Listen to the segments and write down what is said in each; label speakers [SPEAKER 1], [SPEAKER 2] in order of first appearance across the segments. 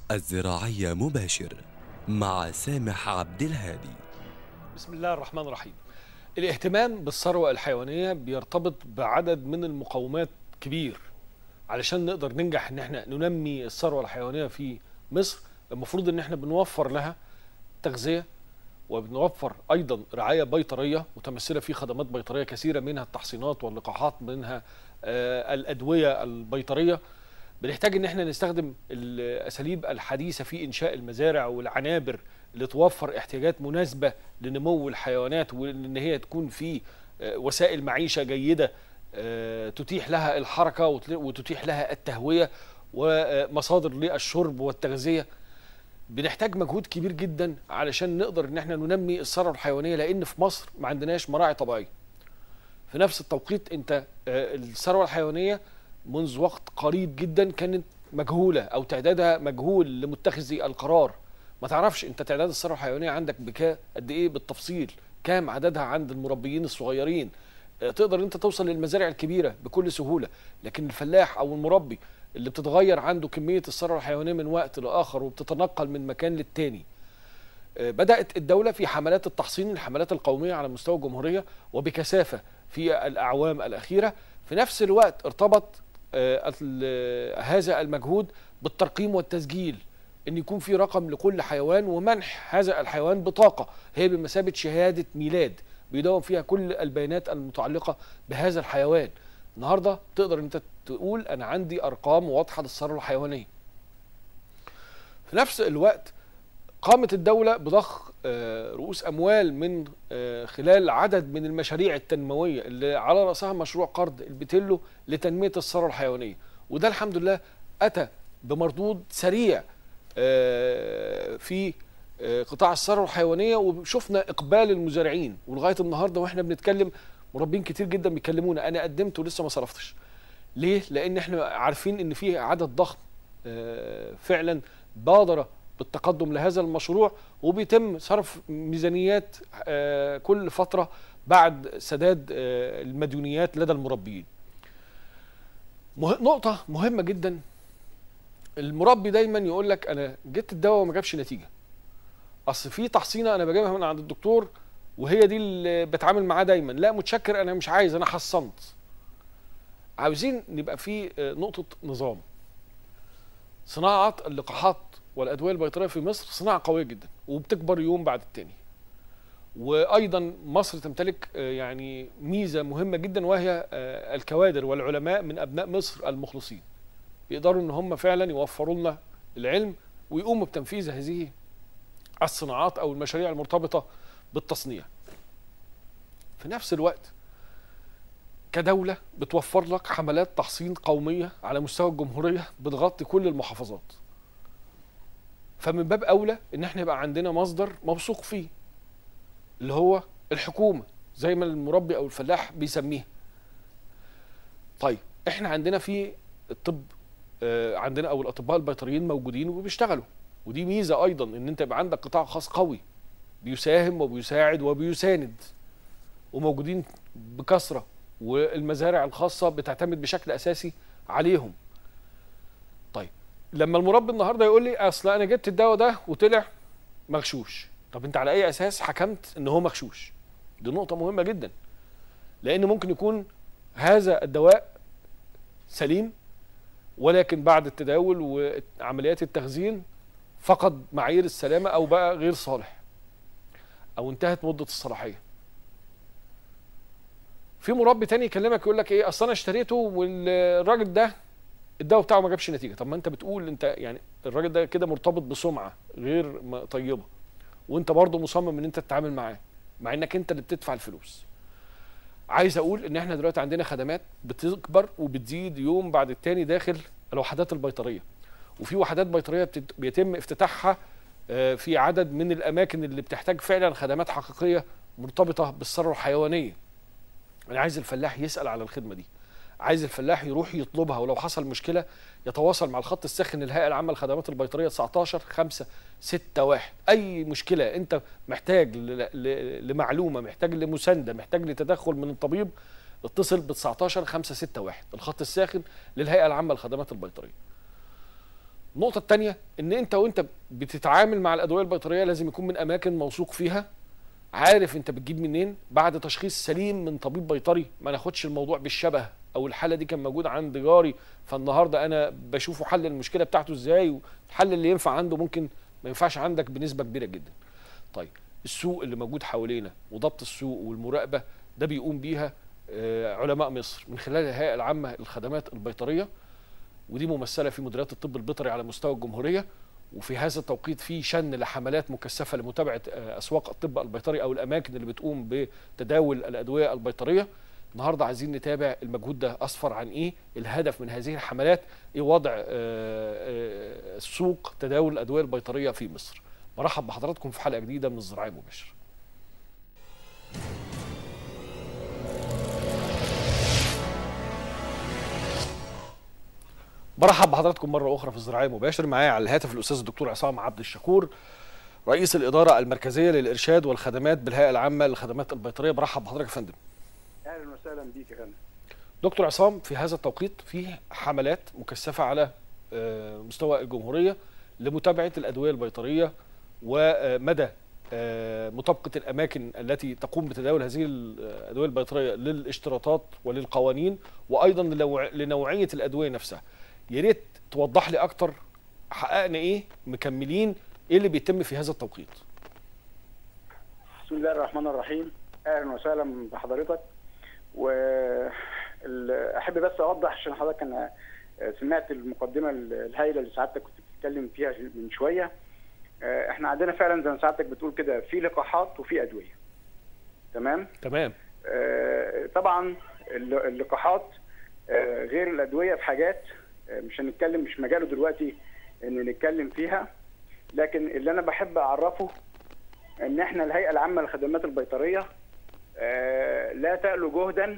[SPEAKER 1] الزراعية مباشر مع سامح عبد الهادي.
[SPEAKER 2] بسم الله الرحمن الرحيم. الاهتمام بالثروة الحيوانية بيرتبط بعدد من المقومات كبير. علشان نقدر ننجح ان احنا ننمي الثروة الحيوانية في مصر، المفروض ان احنا بنوفر لها تغذية، وبنوفر ايضا رعاية بيطرية متمثلة في خدمات بيطرية كثيرة، منها التحصينات واللقاحات، منها الأدوية البيطرية. بنحتاج ان احنا نستخدم الاساليب الحديثه في انشاء المزارع والعنابر اللي توفر احتياجات مناسبه لنمو الحيوانات، وان هي تكون في وسائل معيشه جيده تتيح لها الحركه وتتيح لها التهويه ومصادر للشرب والتغذيه. بنحتاج مجهود كبير جدا علشان نقدر ان احنا ننمي الثروه الحيوانيه، لان في مصر ما عندناش مراعي طبيعيه. في نفس التوقيت انت الثروه الحيوانيه منذ وقت قريب جدا كانت مجهولة أو تعدادها مجهول لمتخذي القرار. ما تعرفش أنت تعداد الثروة الحيوانية عندك قد إيه بالتفصيل، كام عددها عند المربيين الصغيرين. تقدر أنت توصل للمزارع الكبيرة بكل سهولة، لكن الفلاح أو المربي اللي بتتغير عنده كمية الثروة الحيوانية من وقت لآخر وبتتنقل من مكان للتاني. بدأت الدولة في حملات التحصين، الحملات القومية على مستوى الجمهورية وبكثافة في الأعوام الأخيرة. في نفس الوقت ارتبط هذا المجهود بالترقيم والتسجيل، ان يكون في رقم لكل حيوان، ومنح هذا الحيوان بطاقة هي بمثابة شهادة ميلاد بيدون فيها كل البيانات المتعلقة بهذا الحيوان. النهاردة تقدر انت تقول انا عندي ارقام واضحة للثروة الحيوانية. في نفس الوقت قامت الدولة بضخ رؤوس أموال من خلال عدد من المشاريع التنموية اللي على رأسها مشروع قرض البتيلو لتنمية الثروة الحيوانية، وده الحمد لله أتى بمردود سريع في قطاع الثروة الحيوانية، وشفنا إقبال المزارعين. ولغاية النهاردة وإحنا بنتكلم مربين كتير جدا بيكلمونا أنا قدمت ولسه ما صرفتش. ليه؟ لأن إحنا عارفين إن فيه عدد ضخم فعلا بادر بالتقدم لهذا المشروع، وبيتم صرف ميزانيات كل فترة بعد سداد المديونيات لدى المربيين. نقطة مهمة جدا، المربي دايما يقول لك أنا جبت الدواء وما جابش نتيجة، أصل في تحصينة أنا بجيبها من عند الدكتور وهي دي اللي بتعامل معاه دايما، لا متشكر أنا مش عايز، أنا حصنت. عاوزين نبقى في نقطة نظام. صناعة اللقاحات والأدوية البيطرية في مصر صناعة قوية جدا وبتكبر يوم بعد التاني. وأيضا مصر تمتلك يعني ميزة مهمة جدا، وهي الكوادر والعلماء من أبناء مصر المخلصين، يقدروا إن هم فعلا يوفروا لنا العلم ويقوموا بتنفيذ هذه الصناعات أو المشاريع المرتبطة بالتصنيع. في نفس الوقت كدولة بتوفر لك حملات تحصين قومية على مستوى الجمهورية بتغطي كل المحافظات، فمن باب أولى إن احنا يبقى عندنا مصدر موثوق فيه اللي هو الحكومة زي ما المربي أو الفلاح بيسميها. طيب احنا عندنا في الطب عندنا أو الأطباء البيطريين موجودين وبيشتغلوا، ودي ميزة أيضا إن أنت يبقى عندك قطاع خاص قوي بيساهم وبيساعد وبيساند وموجودين بكثرة، والمزارع الخاصة بتعتمد بشكل أساسي عليهم. طيب لما المربي النهارده يقول لي اصل انا جبت الدواء ده وطلع مغشوش، طب انت على اي اساس حكمت ان هو مغشوش؟ دي نقطة مهمة جدا، لان ممكن يكون هذا الدواء سليم ولكن بعد التداول وعمليات التخزين فقد معايير السلامة او بقى غير صالح او انتهت مدة الصلاحية. في مربي تاني يكلمك يقول لك ايه اصل انا اشتريته والراجل ده الدواء بتاعه ما جابش نتيجه. طب ما انت بتقول انت يعني الراجل ده كده مرتبط بسمعه غير طيبه، وانت برضه مصمم ان انت تتعامل معاه مع انك انت اللي بتدفع الفلوس. عايز اقول ان احنا دلوقتي عندنا خدمات بتكبر وبتزيد يوم بعد التاني داخل الوحدات البيطريه، وفي وحدات بيطريه بيتم افتتاحها في عدد من الاماكن اللي بتحتاج فعلا خدمات حقيقيه مرتبطه بالثروه الحيوانيه. انا عايز الفلاح يسال على الخدمه دي، عايز الفلاح يروح يطلبها، ولو حصل مشكله يتواصل مع الخط الساخن للهيئه العامه للخدمات البيطريه 19 5 6 1. اي مشكله انت محتاج لمعلومه، محتاج لمسانده، محتاج لتدخل من الطبيب، اتصل ب 19 5 6 1 الخط الساخن للهيئه العامه للخدمات البيطريه. النقطه الثانيه ان انت وانت بتتعامل مع الادويه البيطريه لازم يكون من اماكن موثوق فيها، عارف انت بتجيب منين، بعد تشخيص سليم من طبيب بيطري. ما ناخدش الموضوع بالشبه، او الحاله دي كان موجود عند جاري فالنهارده انا بشوفه حل المشكله بتاعته ازاي، والحل اللي ينفع عنده ممكن ما ينفعش عندك بنسبه كبيره جدا. طيب السوق اللي موجود حوالينا وضبط السوق والمراقبه ده بيقوم بيها علماء مصر من خلال الهيئه العامه للخدمات البيطريه، ودي ممثله في مديريات الطب البيطري على مستوى الجمهوريه. وفي هذا التوقيت في شن لحملات مكثفه لمتابعه اسواق الطب البيطري او الاماكن اللي بتقوم بتداول الادويه البيطريه. النهارده عايزين نتابع المجهود ده اصفر عن ايه، الهدف من هذه الحملات، ايه وضع سوق تداول الادويه البيطريه في مصر. برحب بحضراتكم في حلقه جديده من الزراعي مباشر. برحب بحضراتكم مره اخرى في الزراعي مباشر. معايا على الهاتف الاستاذ الدكتور عصام عبد الشكور، رئيس الاداره المركزيه للارشاد والخدمات بالهيئه العامه للخدمات البيطريه. برحب بحضرتك يا فندم.
[SPEAKER 3] اهلا وسهلا بيك يا فندم.
[SPEAKER 2] دكتور عصام، في هذا التوقيت في حملات مكثفه على مستوى الجمهوريه لمتابعه الادويه البيطريه ومدى مطابقه الاماكن التي تقوم بتداول هذه الادويه البيطريه للاشتراطات وللقوانين، وايضا لنوعيه الادويه نفسها. يا ريت توضح لي اكتر، حققنا ايه، مكملين ايه اللي بيتم في هذا التوقيت؟
[SPEAKER 3] بسم الله الرحمن الرحيم. اهلا وسهلا بحضرتك. واحب بس اوضح عشان حضرتك، انا سمعت المقدمه الهائله اللي سعادتك كنت بتتكلم فيها من شويه. احنا عندنا فعلا زي ما سعادتك بتقول كده في لقاحات وفي ادويه. تمام؟
[SPEAKER 2] تمام.
[SPEAKER 3] طبعا اللقاحات غير الادويه في حاجات مش هنتكلم، مش مجاله دلوقتي ان نتكلم فيها، لكن اللي انا بحب اعرفه ان احنا الهيئه العامه للخدمات البيطريه لا تألو جهدا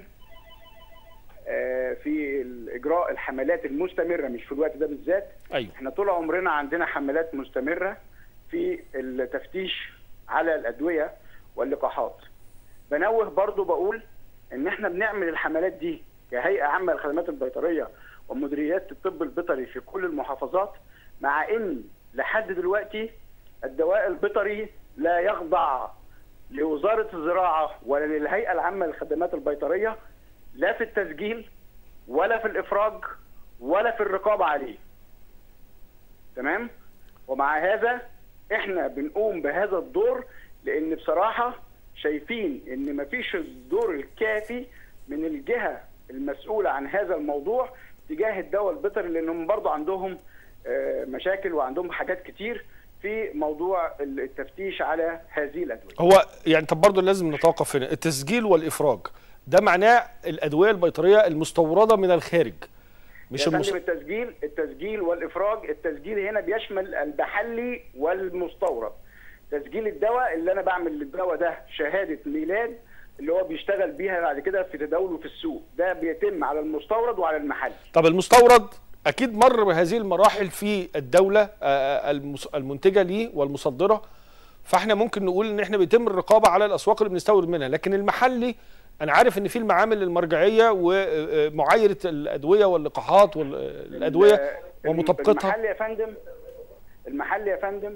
[SPEAKER 3] في اجراء الحملات المستمره، مش في الوقت ده بالذات.
[SPEAKER 2] أيوة.
[SPEAKER 3] احنا طول عمرنا عندنا حملات مستمره في التفتيش على الادويه واللقاحات. بنوه برضو بقول ان احنا بنعمل الحملات دي كهيئه عامه للخدمات البيطريه ومديريات الطب البيطري في كل المحافظات، مع ان لحد دلوقتي الدواء البيطري لا يخضع لوزاره الزراعه ولا للهيئه العامه للخدمات البيطريه، لا في التسجيل ولا في الافراج ولا في الرقابه عليه. تمام؟ ومع هذا احنا بنقوم بهذا الدور، لان بصراحه شايفين ان مفيش الدور الكافي من الجهه المسؤوله عن هذا الموضوع تجاه الدواء البيطري، لانهم برضو عندهم مشاكل وعندهم حاجات كتير في موضوع التفتيش على هذه الادويه.
[SPEAKER 2] هو يعني طب برضو لازم نتوقف هنا، التسجيل والافراج ده معناه الادويه البيطريه المستورده من الخارج، مش
[SPEAKER 3] التسجيل والافراج. التسجيل هنا بيشمل المحلي والمستورد. تسجيل الدواء اللي انا بعمل للدواء ده شهاده ميلاد اللي هو بيشتغل بيها بعد كده في تداوله في السوق، ده بيتم على المستورد وعلى المحلي.
[SPEAKER 2] طب المستورد اكيد مر بهذه المراحل في الدوله المنتجه ليه والمصدره، فاحنا ممكن نقول ان احنا بيتم الرقابه على الاسواق اللي بنستورد منها. لكن المحلي انا عارف ان في المعامل المرجعيه ومعايره الادويه واللقاحات والادويه ومطابقتها.
[SPEAKER 3] المحلي يا فندم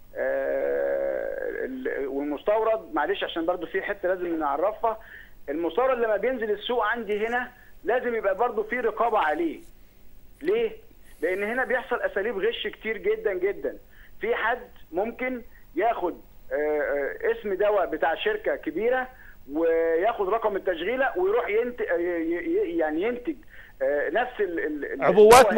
[SPEAKER 3] والمستورد، معلش عشان برضو في حته لازم نعرفها. المستورد لما بينزل السوق عندي هنا لازم يبقى برضو في رقابه عليه. ليه؟ لان هنا بيحصل اساليب غش كتير جدا جدا. في حد ممكن ياخد اسم دواء بتاع شركه كبيره وياخد رقم التشغيله ويروح ينتج نفس
[SPEAKER 2] عبوات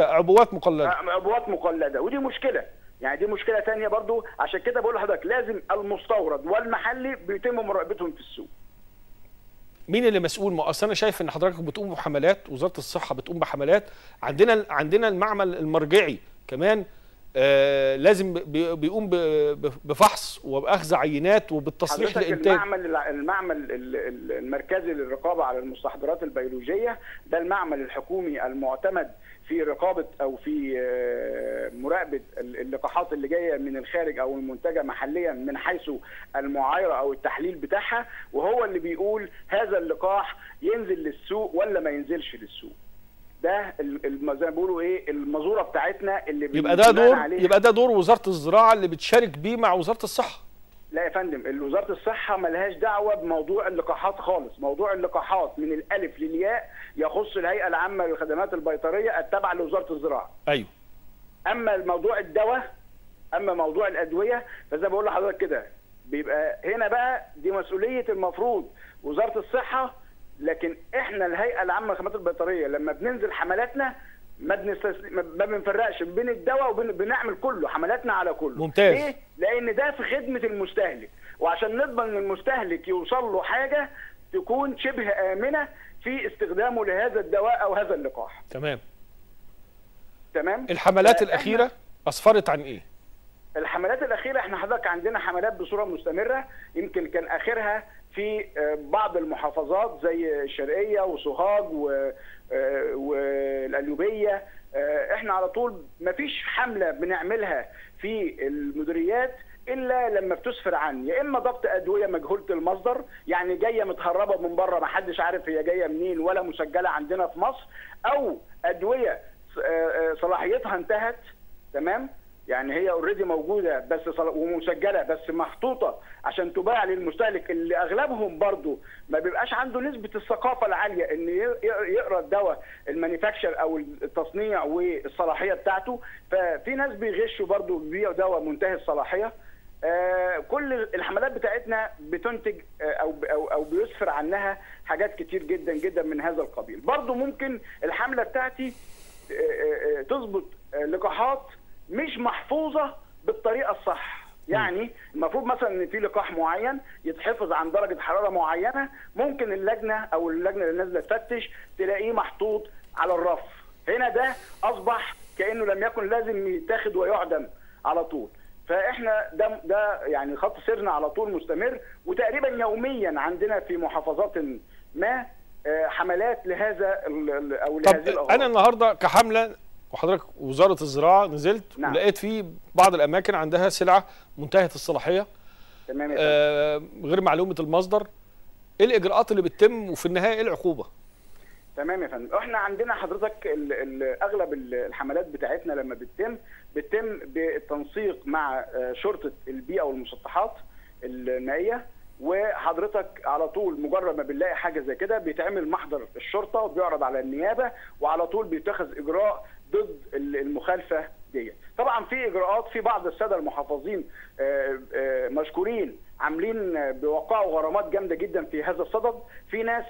[SPEAKER 3] مقلده، ودي مشكله. يعني دي مشكله ثانيه برضو. عشان كده بقول لحضرتك لازم المستورد والمحلي بيتم مراقبتهم في السوق.
[SPEAKER 2] مين اللي مسؤول؟ اصل انا شايف ان حضرتك بتقوم بحملات، وزاره الصحه بتقوم بحملات، عندنا المعمل المرجعي كمان لازم بيقوم بفحص وباخذ عينات وبالتصريح للانتاج.
[SPEAKER 3] المعمل المركزي للرقابه على المستحضرات البيولوجيه ده المعمل الحكومي المعتمد في رقابه او في مراقبه اللقاحات اللي جايه من الخارج او المنتجه محليا من حيث المعايره او التحليل بتاعها، وهو اللي بيقول هذا اللقاح ينزل للسوق ولا ما ينزلش للسوق. ده زي ما بيقولوا ايه المزوره بتاعتنا اللي
[SPEAKER 2] يبقى ده دور وزاره الزراعه اللي بتشارك بيه مع وزاره الصحه.
[SPEAKER 3] لا يا فندم، وزاره الصحه ملهاش دعوه بموضوع اللقاحات خالص. موضوع اللقاحات من الالف للياء يخص الهيئه العامه للخدمات البيطريه التابعه لوزاره الزراعه.
[SPEAKER 2] ايوه.
[SPEAKER 3] اما موضوع الدواء، اما موضوع الادويه، فزي ما بقول لحضرتك كده بيبقى هنا بقى دي مسؤوليه المفروض وزاره الصحه. لكن احنا الهيئه العامه للخدمات البيطريه لما بننزل حملاتنا ما بنفرقش بين الدواء بنعمل كله، حملاتنا على كله.
[SPEAKER 2] ممتاز.
[SPEAKER 3] ليه؟ لان ده في خدمه المستهلك، وعشان نضمن ان المستهلك يوصل له حاجه تكون شبه امنه في استخدامه لهذا الدواء او هذا اللقاح.
[SPEAKER 2] تمام.
[SPEAKER 3] الحملات
[SPEAKER 2] الاخيره اسفرت عن ايه؟
[SPEAKER 3] الحملات الاخيره احنا حضرتك عندنا حملات بصوره مستمره، يمكن كان اخرها في بعض المحافظات زي الشرقيه وسوهاج والقليوبيه. احنا على طول ما فيش حمله بنعملها في المديريات الا لما بتسفر عن يا اما ضبط ادويه مجهوله المصدر، يعني جايه متهربه من بره ما حدش عارف هي جايه منين ولا مسجله عندنا في مصر، او ادويه صلاحيتها انتهت. تمام؟ يعني هي اوريدي موجوده بس ومسجله بس محطوطه عشان تباع للمستهلك اللي اغلبهم برضو ما بيبقاش عنده نسبه الثقافه العاليه ان يقرا الدواء المانيفاكتشر او التصنيع والصلاحيه بتاعته. ففي ناس بيغشوا برضو بيبيعوا دواء منتهي الصلاحيه. كل الحملات بتاعتنا بتنتج او بيسفر عنها حاجات كتير جدا جدا من هذا القبيل. برضو ممكن الحمله بتاعتي تظبط لقاحات مش محفوظه بالطريقه الصح. يعني المفروض مثلا ان في لقاح معين يتحفظ عن درجه حراره معينه، ممكن اللجنه او اللجنه اللي نازله تفتش تلاقيه محطوط على الرف. هنا ده اصبح كانه لم يكن لازم يتاخد ويعدم على طول. فاحنا ده يعني خط سيرنا على طول مستمر، وتقريبا يوميا عندنا في محافظات ما حملات لهذا او لهذه الأغراض.
[SPEAKER 2] انا النهارده كحمله وحضرتك وزاره الزراعه نزلت
[SPEAKER 3] نعم.
[SPEAKER 2] ولقيت في بعض الاماكن عندها سلعه منتهيه الصلاحيه.
[SPEAKER 3] تمام.
[SPEAKER 2] غير معلومه المصدر. ايه الاجراءات اللي بتتم وفي النهايه ايه العقوبه؟
[SPEAKER 3] تمام يا فندم. احنا عندنا حضرتك اغلب الحملات بتاعتنا لما بتتم بالتنسيق مع شرطه البيئه والمسطحات المائيه، وحضرتك على طول مجرد ما بنلاقي حاجه زي كده بيتعمل محضر الشرطه وبيعرض على النيابه، وعلى طول بيتخذ اجراء ضد المخالفه دي. طبعا في اجراءات، في بعض الساده المحافظين مشكورين عاملين بيوقعوا غرامات جامده جدا في هذا الصدد. في ناس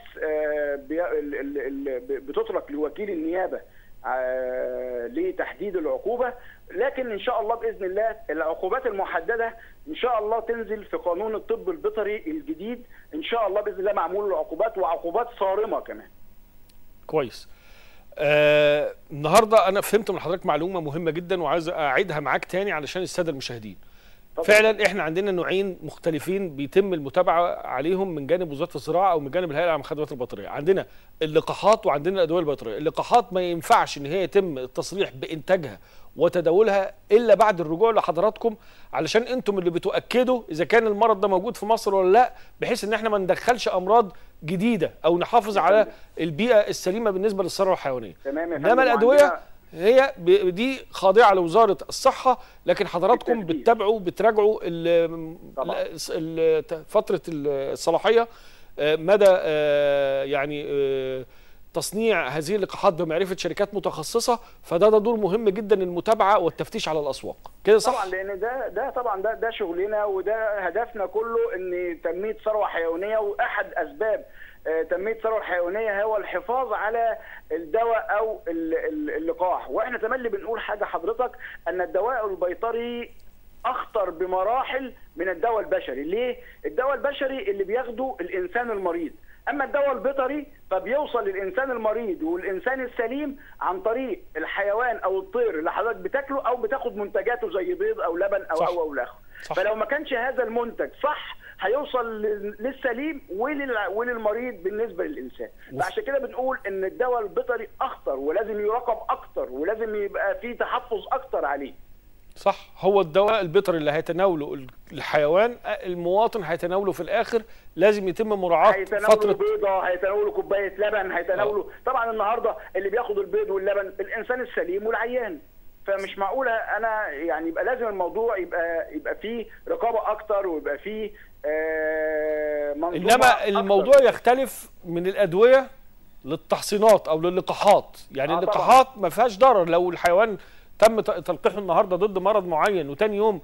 [SPEAKER 3] بتترك لوكيل النيابه لتحديد العقوبه، لكن ان شاء الله باذن الله العقوبات المحدده ان شاء الله تنزل في قانون الطب البيطري الجديد. ان شاء الله باذن الله معمول له عقوبات وعقوبات صارمه كمان.
[SPEAKER 2] كويس. النهارده انا فهمت من حضرتك معلومه مهمه جدا وعايز اعيدها معاك تاني علشان الساده المشاهدين. فعلا احنا عندنا نوعين مختلفين بيتم المتابعه عليهم من جانب وزاره الزراعه او من جانب الهيئه العامه للخدمات البيطريه. عندنا اللقاحات وعندنا الادويه البيطريه. اللقاحات ما ينفعش ان هي يتم التصريح بانتاجها وتداولها الا بعد الرجوع لحضراتكم، علشان انتم اللي بتؤكدوا اذا كان المرض ده موجود في مصر ولا لا، بحيث ان احنا ما ندخلش امراض جديده او نحافظ على البيئه السليمه بالنسبه للثروه الحيوانيه.
[SPEAKER 3] تمام يا فندم.
[SPEAKER 2] انما الادويه هي دي خاضعه لوزاره الصحه، لكن حضراتكم بتتابعوا بتراجعوا فتره الصلاحيه، مدى يعني تصنيع هذه اللقاحات بمعرفه شركات متخصصه. فده دور مهم جدا المتابعه والتفتيش على الاسواق. كده صح؟
[SPEAKER 3] طبعا، لان ده طبعا ده شغلنا وده هدفنا كله، ان تنميه ثروه حيوانيه. واحد اسباب تنميه الثروه الحيوانيه هو الحفاظ على الدواء او اللقاح. واحنا تملي بنقول حاجه حضرتك، ان الدواء البيطري اخطر بمراحل من الدواء البشري. ليه؟ الدواء البشري اللي بياخده الانسان المريض، اما الدواء البيطري فبيوصل للانسان المريض والانسان السليم عن طريق الحيوان او الطير اللي حضرتك بتاكله او بتاخد منتجاته زي بيض او لبن او
[SPEAKER 2] صح.
[SPEAKER 3] او الاخر. فلو ما كانش هذا المنتج صح هيوصل للسليم وللمريض بالنسبه للانسان. فعشان كده بنقول ان الدواء البيطري اخطر ولازم يراقب اكتر ولازم يبقى فيه تحفظ اكتر عليه.
[SPEAKER 2] صح، هو الدواء البيطري اللي هيتناوله الحيوان المواطن هيتناوله في الاخر، لازم يتم مراعاه
[SPEAKER 3] هيتناولوا بيضه، هيتناولوا كوبايه لبن، هيتناولوا طبعا النهارده اللي بياخد البيض واللبن الانسان السليم والعيان. فمش معقوله انا يعني يبقى لازم الموضوع يبقى فيه رقابه اكتر، ويبقى فيه منظومه
[SPEAKER 2] انما الموضوع
[SPEAKER 3] أكتر.
[SPEAKER 2] يختلف من الادويه للتحصينات او للقاحات. يعني اللقاحات ما فيهاش ضرر، لو الحيوان تم تلقيحه النهارده ضد مرض معين وتاني يوم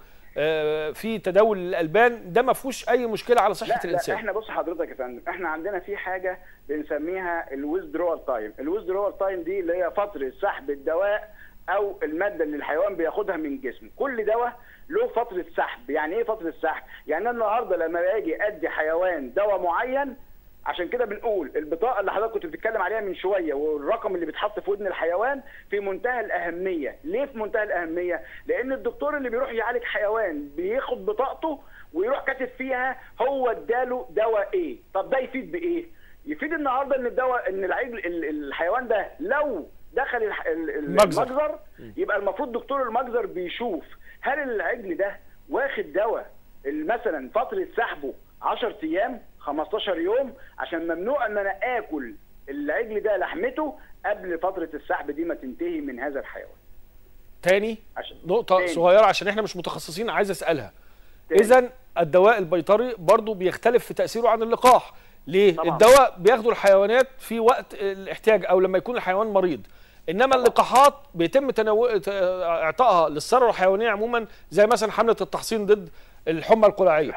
[SPEAKER 2] في تداول الالبان، ده ما فيهوش اي مشكله على صحه الانسان.
[SPEAKER 3] لا احنا بص حضرتك يا فندم، احنا عندنا في حاجه بنسميها الويزدرول تايم. الويزدرول تايم دي اللي هي فتره سحب الدواء او الماده اللي الحيوان بياخدها من جسمه. كل دواء له فتره سحب. يعني ايه فتره سحب؟ يعني انا النهارده لما باجي ادي حيوان دواء معين، عشان كده بنقول البطاقه اللي حضرتك كنت بتتكلم عليها من شويه والرقم اللي بيتحط في ودن الحيوان في منتهى الاهميه. ليه في منتهى الاهميه؟ لان الدكتور اللي بيروح يعالج حيوان بياخد بطاقته ويروح كاتب فيها هو اداله دواء ايه. طب ده يفيد بايه؟ يفيد النهارده ان الدواء ان الحيوان ده لو دخل المجزر، يبقى المفروض دكتور المجزر بيشوف هل العجل ده واخد دواء مثلا فتره سحبه 10 ايام 15 يوم، عشان ممنوع ان انا اكل العجل ده لحمته قبل فتره السحب دي ما تنتهي من هذا الحيوان.
[SPEAKER 2] تاني نقطه صغيره عشان احنا مش متخصصين عايز اسالها. اذا الدواء البيطري برضو بيختلف في تاثيره عن اللقاح. ليه؟ طبعا. الدواء بياخده الحيوانات في وقت الاحتياج او لما يكون الحيوان مريض، انما اللقاحات بيتم اعطائها للثروه الحيوانيه عموما، زي مثلا حمله التحصين ضد الحمى القلاعيه.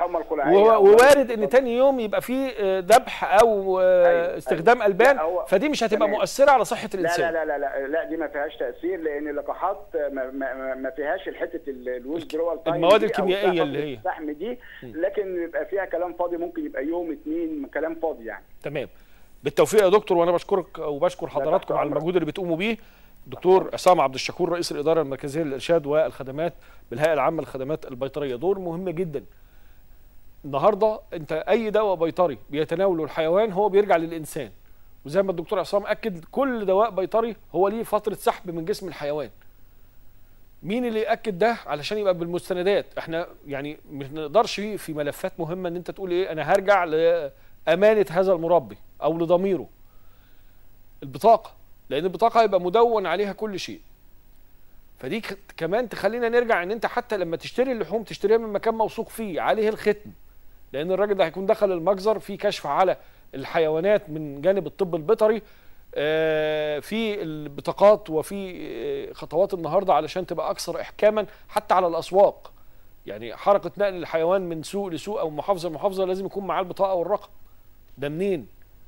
[SPEAKER 2] ووارد ان تاني يوم يبقى فيه ذبح او استخدام البان، فدي مش هتبقى مؤثره على صحه الانسان.
[SPEAKER 3] لا لا لا لا لا، دي ما فيهاش تاثير، لان اللقاحات ما فيهاش الحته الويزدرول تايم،
[SPEAKER 2] المواد الكيميائيه اللي هي
[SPEAKER 3] السحم دي، لكن يبقى فيها كلام فاضي، ممكن يبقى يوم 2 كلام فاضي يعني.
[SPEAKER 2] تمام. بالتوفيق يا دكتور، وانا بشكرك وبشكر حضراتكم على المجهود اللي بتقوموا بيه. دكتور عصام عبد الشكور، رئيس الاداره المركزيه للارشاد والخدمات بالهيئه العامه للخدمات البيطريه. دور مهم جدا. النهارده انت اي دواء بيطري بيتناوله الحيوان هو بيرجع للانسان، وزي ما الدكتور عصام اكد كل دواء بيطري هو ليه فتره سحب من جسم الحيوان. مين اللي ياكد ده؟ علشان يبقى بالمستندات. احنا يعني مش نقدرش في ملفات مهمه ان انت تقول ايه انا هرجع لامانه هذا المربي او لضميره. البطاقه، لان البطاقه هيبقى مدون عليها كل شيء. فدي كمان تخلينا نرجع ان انت حتى لما تشتري اللحوم تشتريها من مكان موثوق فيه عليه الختم، لان الراجل ده هيكون دخل المجزر في كشف على الحيوانات من جانب الطب البيطري في البطاقات وفي خطوات النهارده علشان تبقى اكثر احكاما حتى على الاسواق. يعني حركه نقل الحيوان من سوق لسوق او محافظه لمحافظه لازم يكون معاه البطاقه والرقم. ده منين؟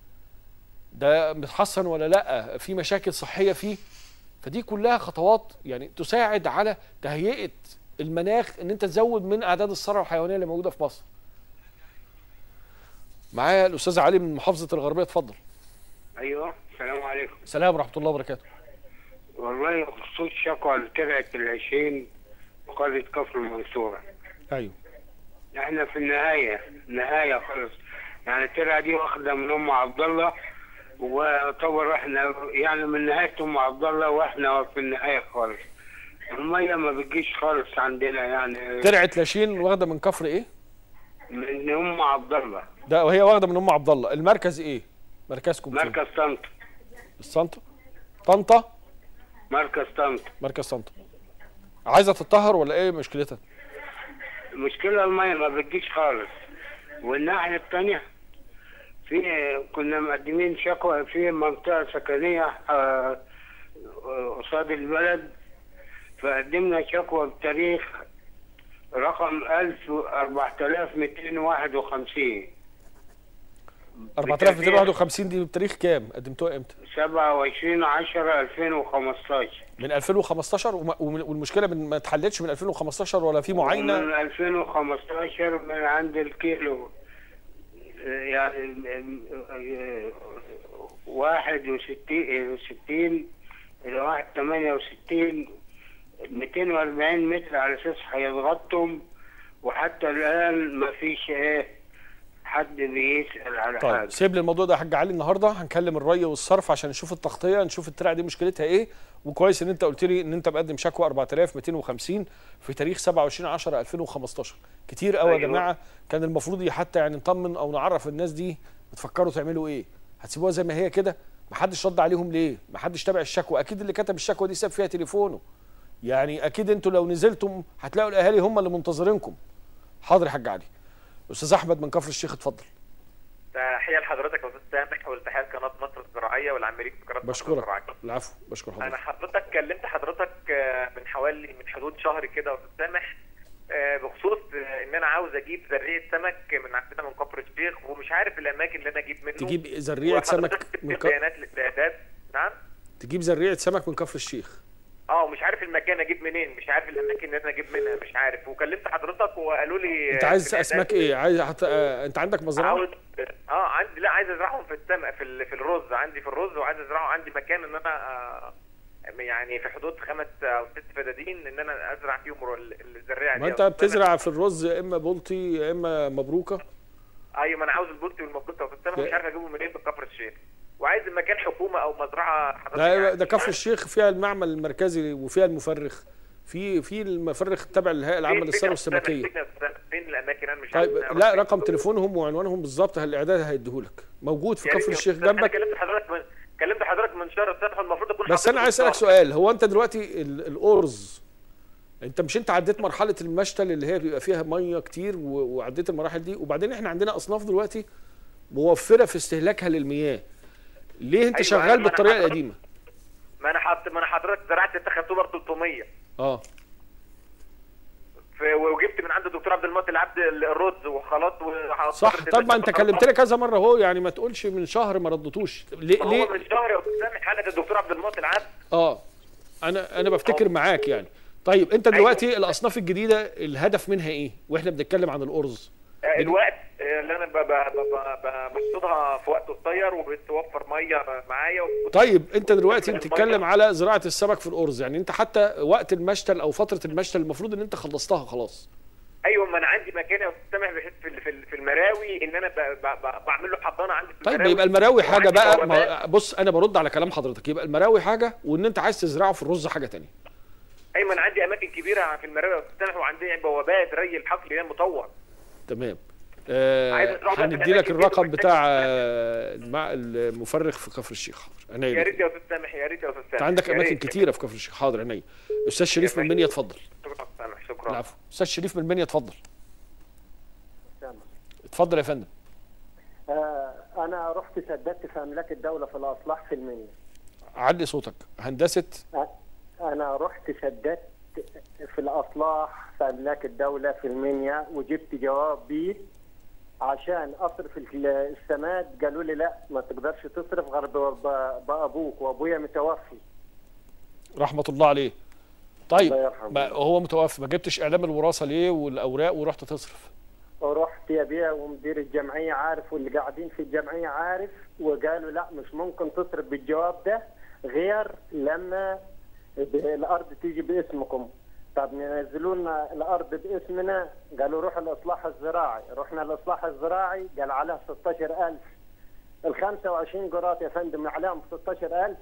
[SPEAKER 2] ده متحصن ولا لا؟ في مشاكل صحيه فيه؟ فدي كلها خطوات يعني تساعد على تهيئه المناخ ان انت تزود من اعداد الثروه الحيوانيه اللي موجوده في مصر. معايا الاستاذ علي من محافظه الغربيه، اتفضل.
[SPEAKER 4] ايوه، السلام عليكم.
[SPEAKER 2] السلام ورحمه الله وبركاته.
[SPEAKER 4] والله بخصوص شكوى لترعه العشين وقريه كفر المنصوره.
[SPEAKER 2] ايوه.
[SPEAKER 4] احنا في النهايه خالص، يعني الترعه دي واخده من ام عبد الله، ويعتبر احنا يعني من نهايه ام عبد الله واحنا في النهايه خالص. الميه ما بتجيش خالص عندنا يعني.
[SPEAKER 2] ترعه لاشين واخده من كفر ايه؟
[SPEAKER 4] من ام عبد الله.
[SPEAKER 2] ده وهي واخده من ام عبد الله. المركز ايه؟ مركزكم فين؟
[SPEAKER 4] مركز طنطا.
[SPEAKER 2] الطنطا؟ طنطا؟
[SPEAKER 4] مركز طنطا.
[SPEAKER 2] مركز طنطا. عايزه تتطهر ولا ايه مشكلتها؟
[SPEAKER 4] المشكله الميه ما بتجيش خالص. والناحيه الثانيه كنا مقدمين شكوى في منطقه سكنيه قصاد البلد، فقدمنا شكوى بتاريخ رقم 4251.
[SPEAKER 2] 4251 دي بتاريخ كام؟ قدمتوها امتى؟
[SPEAKER 4] 27/10/2015.
[SPEAKER 2] من 2015 والمشكله ما اتحلتش من 2015 ولا في معاينه؟
[SPEAKER 4] من 2015 من عند الكيلو يعني 61 إلى 68 240 متر على اساس هيضغطهم، وحتى الان ما فيش حد بيسأل على
[SPEAKER 2] طيب
[SPEAKER 4] حاجة.
[SPEAKER 2] سيب لي الموضوع ده يا حاج علي، النهارده هنكلم الري والصرف عشان نشوف التغطيه، نشوف الترعه دي مشكلتها ايه. وكويس ان انت قلت لي ان انت مقدم شكوى 4250 في تاريخ 27/10/2015. كتير قوي يا
[SPEAKER 4] أيوة.
[SPEAKER 2] جماعه، كان المفروض حتى يعني نطمن او نعرف الناس دي بتفكروا تعملوا ايه؟ هتسيبوها زي ما هي كده؟ محدش رد عليهم ليه؟ محدش تابع الشكوى؟ اكيد اللي كتب الشكوى دي ساب فيها تليفونه. يعني اكيد انتوا لو نزلتم هتلاقوا الاهالي هم اللي منتظرينكم. حاضر يا حاج علي. استاذ احمد من كفر الشيخ اتفضل.
[SPEAKER 5] تحية لحضرتك يا استاذ سامح والتحية لقناة مصر الزراعية والعاملين في قناة مصر الزراعية.
[SPEAKER 2] بشكرك. العفو، بشكر حضرتك.
[SPEAKER 5] أنا حضرتك كلمت حضرتك من حدود شهر كده يا استاذ سامح بخصوص إن أنا عاوز أجيب ذرية سمك من عندنا من كفر الشيخ ومش عارف الأماكن اللي أنا أجيب منه.
[SPEAKER 2] تجيب ذرية سمك من
[SPEAKER 5] بيانات للإعداد. نعم؟
[SPEAKER 2] تجيب ذرية سمك من كفر الشيخ.
[SPEAKER 5] مش عارف المكان اجيب منين، مش عارف الاماكن اللي انا اجيب منها، مش عارف. وكلمت حضرتك وقالوا لي
[SPEAKER 2] انت عايز اسماك ايه؟ عايز انت عندك مزرعه؟
[SPEAKER 5] عندي، لا عايز ازرعهم في السمك في الرز، عندي في الرز وعايز ازرعه، عندي مكان ان انا يعني في حدود 5 أو 6 فدادين ان انا ازرع فيهم الزراعه دي.
[SPEAKER 2] ما انت بتزرع في الرز يا اما بلطي يا اما مبروكه.
[SPEAKER 5] ايوه، ما انا عاوز البلطي والمبروكه في السمك، مش عارف اجيبهم منين في كفر الشيخ، وعايز مكان حكومه او مزرعه حضرتك.
[SPEAKER 2] ده كفر الشيخ فيها المعمل المركزي وفيها المفرخ، في المفرخ تبع الهيئه العامه للثروه السمكيه.
[SPEAKER 5] فين الاماكن؟ انا مش
[SPEAKER 2] طيب لا، رقم تليفونهم وعنوانهم بالظبط الاعداد هيديهولك، موجود في كفر الشيخ جنبك.
[SPEAKER 5] انا كلمت حضرتك من شهر الصبح، المفروض اكون.
[SPEAKER 2] بس انا عايز اسالك سؤال، هو انت دلوقتي الارز انت عديت مرحله المشتل اللي هي بيبقى فيها ميه كتير وعديت المراحل دي، وبعدين احنا عندنا اصناف دلوقتي موفره في استهلاكها للمياه، ليه انت شغال بالطريقه القديمه؟
[SPEAKER 5] ما انا حضرتك زرعت 6 اكتوبر 300 وجبت من عند الدكتور عبد المعطي العبد الرز وخلاط
[SPEAKER 2] صح. طب ما انت كلمتني كذا مره اهو، يعني ما تقولش من شهر ما ردتوش ليه؟
[SPEAKER 5] هو من شهر يا استاذ سامح حلقه الدكتور عبد المعطي العبد.
[SPEAKER 2] انا بفتكر معاك يعني. طيب انت دلوقتي أيوة. الاصناف الجديده الهدف منها ايه واحنا بنتكلم عن الارز؟
[SPEAKER 5] الوقت اللي انا بحصدها في وقت قصير وبتوفر ميه معايا
[SPEAKER 2] طيب انت دلوقتي بتتكلم على زراعه السمك في الارز، يعني انت حتى وقت المشتل او فتره المشتل المفروض ان انت خلصتها خلاص.
[SPEAKER 5] ايوه، ما انا عندي مكان يا استاذ سامح بحيث في المراوي ان انا بعمل له حضانه عندي في
[SPEAKER 2] المراوي. طيب يبقى المراوي حاجه بقى، بص انا برد على كلام حضرتك، يبقى المراوي حاجه وان انت عايز تزرعه في الرز حاجه ثانيه.
[SPEAKER 5] ايوه، انا عندي اماكن كبيره في المراوي يا استاذ سامح، وعندي بوابات ري الحقل اللي هي مطور.
[SPEAKER 2] تمام. هندي لك الرقم بتاع المفرخ في كفر الشيخ. حاضر.
[SPEAKER 5] يا ريت يا استاذ سامح، يا ريت يا استاذ سامح.
[SPEAKER 2] انت عندك اماكن كتيره في كفر الشيخ. حاضر عينيا. استاذ شريف من المنيا اتفضل.
[SPEAKER 5] شكرا سامح، شكرا.
[SPEAKER 2] العفو. استاذ شريف من المنيا اتفضل. اتفضل يا فندم.
[SPEAKER 6] انا رحت سددت في املاك الدوله في الاصلاح في المنيا.
[SPEAKER 2] علي صوتك. هندسه.
[SPEAKER 6] انا رحت سددت في الاصلاح في املاك الدوله في المنيا وجبت جواب بيه عشان اصرف السماد، قالوا لي لا ما تقدرش تصرف غير بابوك، وابويا متوفي
[SPEAKER 2] رحمه الله عليه. طيب هو متوفي، ما جبتش اعلام الوراثه ليه والاوراق ورحت تصرف؟
[SPEAKER 6] ورحت يا بيه ومدير الجمعيه عارف واللي قاعدين في الجمعيه عارف، وقالوا لا مش ممكن تصرف بالجواب ده غير لما الارض تيجي باسمكم. طب ننزلوا لنا الارض باسمنا، قالوا روح الاصلاح الزراعي. رحنا الاصلاح الزراعي قال عليها 16000. ال 25 قراط يا فندم عليهم 16000.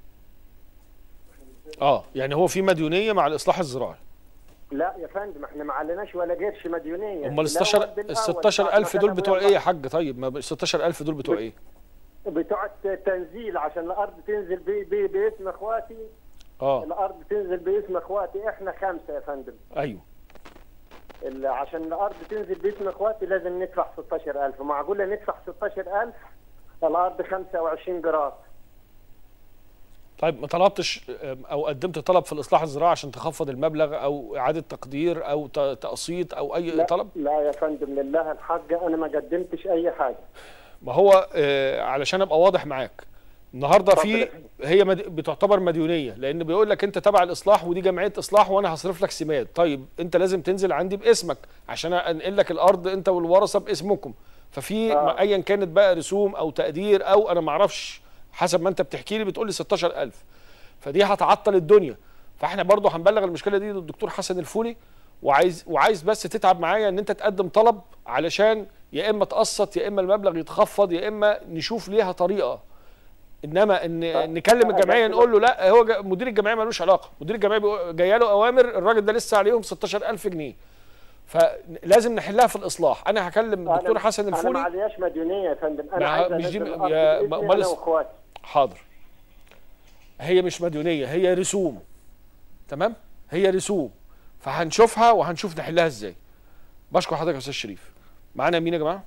[SPEAKER 2] يعني هو في مديونيه مع الاصلاح الزراعي؟
[SPEAKER 6] لا يا فندم احنا ما عليناش ولا قرش مديونيه.
[SPEAKER 2] امال ال 16000 دول بتوع ايه يا حاج؟ طيب ما ال 16000 دول بتوع ايه؟
[SPEAKER 6] بتوع التنزيل عشان الارض تنزل باسم اخواتي. الارض تنزل باسم اخواتي، احنا 5 يا فندم.
[SPEAKER 2] ايوه.
[SPEAKER 6] عشان الارض تنزل باسم اخواتي لازم ندفع 16000. معقوله ندفع 16000 الارض 25 قراط؟
[SPEAKER 2] طيب ما طلبتش او قدمت طلب في الاصلاح الزراعي عشان تخفض المبلغ او اعاده تقدير او تقسيط او اي
[SPEAKER 6] لا
[SPEAKER 2] طلب؟
[SPEAKER 6] لا يا فندم لله الحق انا ما قدمتش اي حاجه.
[SPEAKER 2] ما هو علشان ابقى واضح معاك، النهارده هي بتعتبر مديونيه، لان بيقول لك انت تبع الاصلاح ودي جمعيه اصلاح وانا هصرف لك سماد. طيب انت لازم تنزل عندي باسمك عشان انقل لك الارض انت والورثه باسمكم. ففي ايا كانت بقى رسوم او تقدير او انا ما اعرفش، حسب ما انت بتحكي لي بتقول لي 16000، فدي هتعطل الدنيا. فاحنا برضو هنبلغ المشكله دي للدكتور حسن الفولي، وعايز بس تتعب معايا ان انت تقدم طلب علشان يا اما تقسط، يا اما المبلغ يتخفض، يا اما نشوف ليها طريقه. انما ان نكلم الجمعيه نقول له لا، هو مدير الجمعيه ملوش علاقه. مدير الجمعيه جايه له اوامر، الراجل ده لسه عليهم 16000 جنيه، فلازم نحلها في الاصلاح. انا هكلم الدكتور حسن الفولي.
[SPEAKER 6] انا ما علياش مديونيه يا فندم، انا عايز
[SPEAKER 2] مش دي
[SPEAKER 6] انزل الارض باسمي انا واخواتي.
[SPEAKER 2] حاضر. هي مش مديونيه، هي رسوم. تمام، هي رسوم، فهنشوفها وهنشوف نحلها ازاي. بشكر حضرتك يا استاذ شريف. معانا مين يا جماعه؟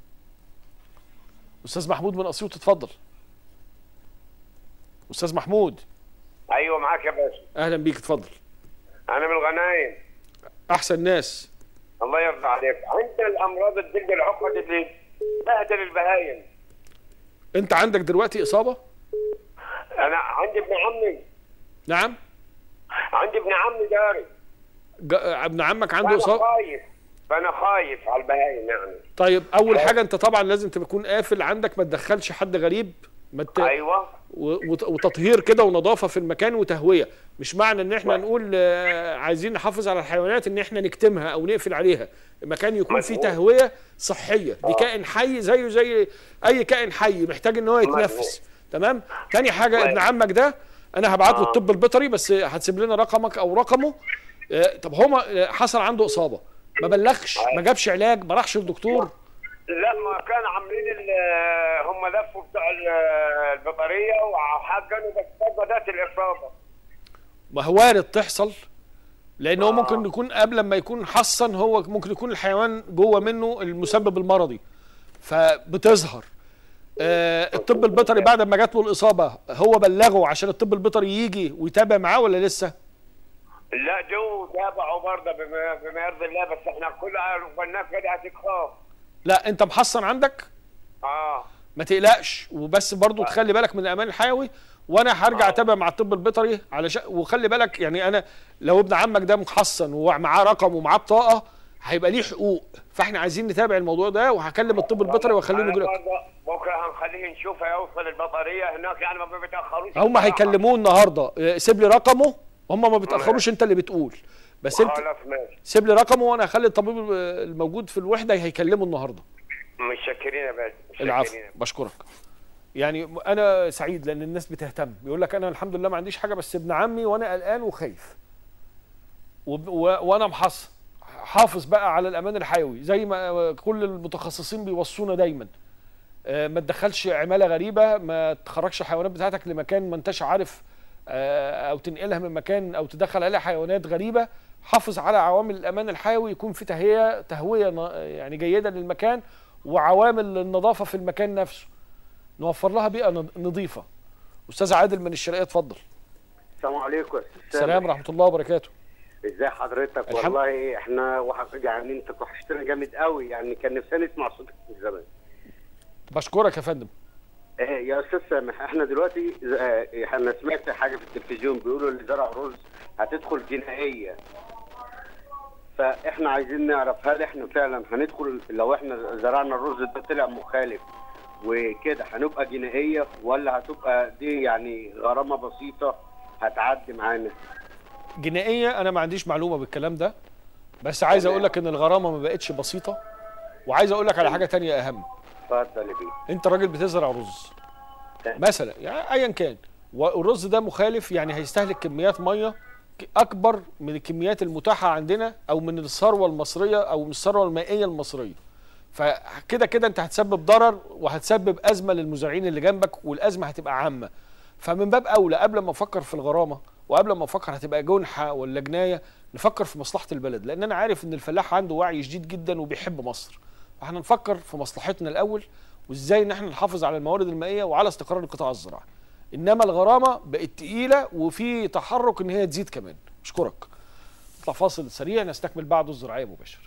[SPEAKER 2] استاذ محمود من اسيوط، اتفضل. استاذ محمود.
[SPEAKER 7] ايوه معاك يا باشا.
[SPEAKER 2] اهلا بيك، اتفضل.
[SPEAKER 7] انا من الغنايم.
[SPEAKER 2] احسن ناس.
[SPEAKER 7] الله يرضى عليك. عندنا الامراض الدق العقد اللي بهدل البهايم.
[SPEAKER 2] انت عندك دلوقتي اصابه؟
[SPEAKER 7] انا عندي ابن عمي.
[SPEAKER 2] نعم.
[SPEAKER 7] عندي ابن عمي داري.
[SPEAKER 2] ابن عمك عنده اصابه؟
[SPEAKER 7] فانا خايف على البهايم يعني.
[SPEAKER 2] طيب اول حاجه انت طبعا لازم تكون قافل عندك، ما تدخلش حد غريب.
[SPEAKER 7] ايوه.
[SPEAKER 2] وتطهير كده ونظافه في المكان وتهويه. مش معنى ان احنا نقول عايزين نحافظ على الحيوانات ان احنا نكتمها او نقفل عليها. المكان يكون فيه تهويه صحيه. دي كائن حي زيه زي اي كائن حي، محتاج ان هو يتنفس. تمام. تاني حاجه ابن عمك ده انا هبعت له الطب البيطري، بس هتسيب لنا رقمك او رقمه. طب هو حصل عنده اصابه، ما بلغش، ما جابش علاج، ما راحش للدكتور؟
[SPEAKER 7] لا، ما كان عاملين هم لفوا بتاع البطاريه وحقنوا، بس بدات الاصابه.
[SPEAKER 2] ما هو وارد تحصل، لان هو ممكن يكون قبل ما يكون حصن، هو ممكن يكون الحيوان جوه منه المسبب المرضي فبتظهر. الطب البيطري بعد ما جات له الاصابه هو بلغه عشان الطب البيطري يجي ويتابع معاه ولا لسه؟
[SPEAKER 7] لا، جو تابعوا برضه بما يرضي الله، بس احنا كل الناس قاعده تخاف.
[SPEAKER 2] لا انت محصن عندك؟ ما تقلقش، وبس برضو تخلي بالك من الامان الحيوي، وانا هرجع اتابع مع الطب البيطري علشان. وخلي بالك يعني انا لو ابن عمك ده محصن ومعاه رقم ومعاه بطاقه هيبقى ليه حقوق، فاحنا عايزين نتابع الموضوع ده، وهكلم الطب البيطري واخليهم يجوا لك.
[SPEAKER 7] بكره هنخليه نشوف هيوصل البطاريه هناك، يعني ما بيتاخروش.
[SPEAKER 2] هم هيكلموه النهارده، سيب لي رقمه. هم ما بيتاخروش، انت اللي بتقول، بس انت سيب لي رقمه وانا هخلي الطبيب الموجود في الوحده هيكلمه النهارده.
[SPEAKER 7] متشكرين يا باشا.
[SPEAKER 2] العفو، بشكرك. يعني انا سعيد لان الناس بتهتم، بيقول لك انا الحمد لله ما عنديش حاجه، بس ابن عمي وانا قلقان وخايف وانا محصن. حافظ بقى على الامان الحيوي زي ما كل المتخصصين بيوصونا دايما. ما تدخلش عماله غريبه، ما تخرجش الحيوانات بتاعتك لمكان ما انتش عارف، او تنقلها من مكان او تدخل عليها حيوانات غريبه. حافظ على عوامل الامان الحيوي، يكون في تهويه يعني جيده للمكان، وعوامل النظافه في المكان نفسه، نوفر لها بيئه نظيفه. استاذ عادل من الشرقيه، اتفضل.
[SPEAKER 8] السلام عليكم.
[SPEAKER 2] السلام ورحمه الله وبركاته.
[SPEAKER 8] ازي حضرتك؟ والله احنا يعني انت وحشتنا جامد قوي، يعني كان نفسنا نسمع صوتك من زمان.
[SPEAKER 2] بشكرك يا فندم.
[SPEAKER 8] يا استاذ سامح، احنا دلوقتي انا سمعت حاجه في التلفزيون بيقولوا اللي زرع رز هتدخل جنائيه، فاحنا عايزين نعرف هل احنا فعلا هندخل لو احنا زرعنا الرز ده طلع مخالف وكده هنبقى جنائيه، ولا هتبقى دي يعني غرامه بسيطه هتعدي معانا؟
[SPEAKER 2] جنائيه انا ما عنديش معلومه بالكلام ده، بس عايز اقول لك ان الغرامه ما بقتش بسيطه، وعايز اقول لك على حاجه ثانيه اهم.
[SPEAKER 8] اتفضل يا بيه.
[SPEAKER 2] انت راجل بتزرع رز مثلا، يعني ايا كان، والرز ده مخالف، يعني هيستهلك كميات ميه اكبر من الكميات المتاحه عندنا او من الثروه المصريه او من الثروه المائيه المصريه. فكده كده انت هتسبب ضرر وهتسبب ازمه للمزارعين اللي جنبك، والازمه هتبقى عامه. فمن باب اولى قبل ما افكر في الغرامه وقبل ما افكر هتبقى جنحه ولا جنايه، نفكر في مصلحه البلد، لان انا عارف ان الفلاح عنده وعي شديد جدا وبيحب مصر. فاحنا نفكر في مصلحتنا الاول، وازاي ان احنا نحافظ على الموارد المائيه وعلى استقرار القطاع الزراعي. انما الغرامه بقت تقيله وفي تحرك ان هي تزيد كمان. اشكرك. نطلع فاصل سريع نستكمل بعده الزراعيه مباشر.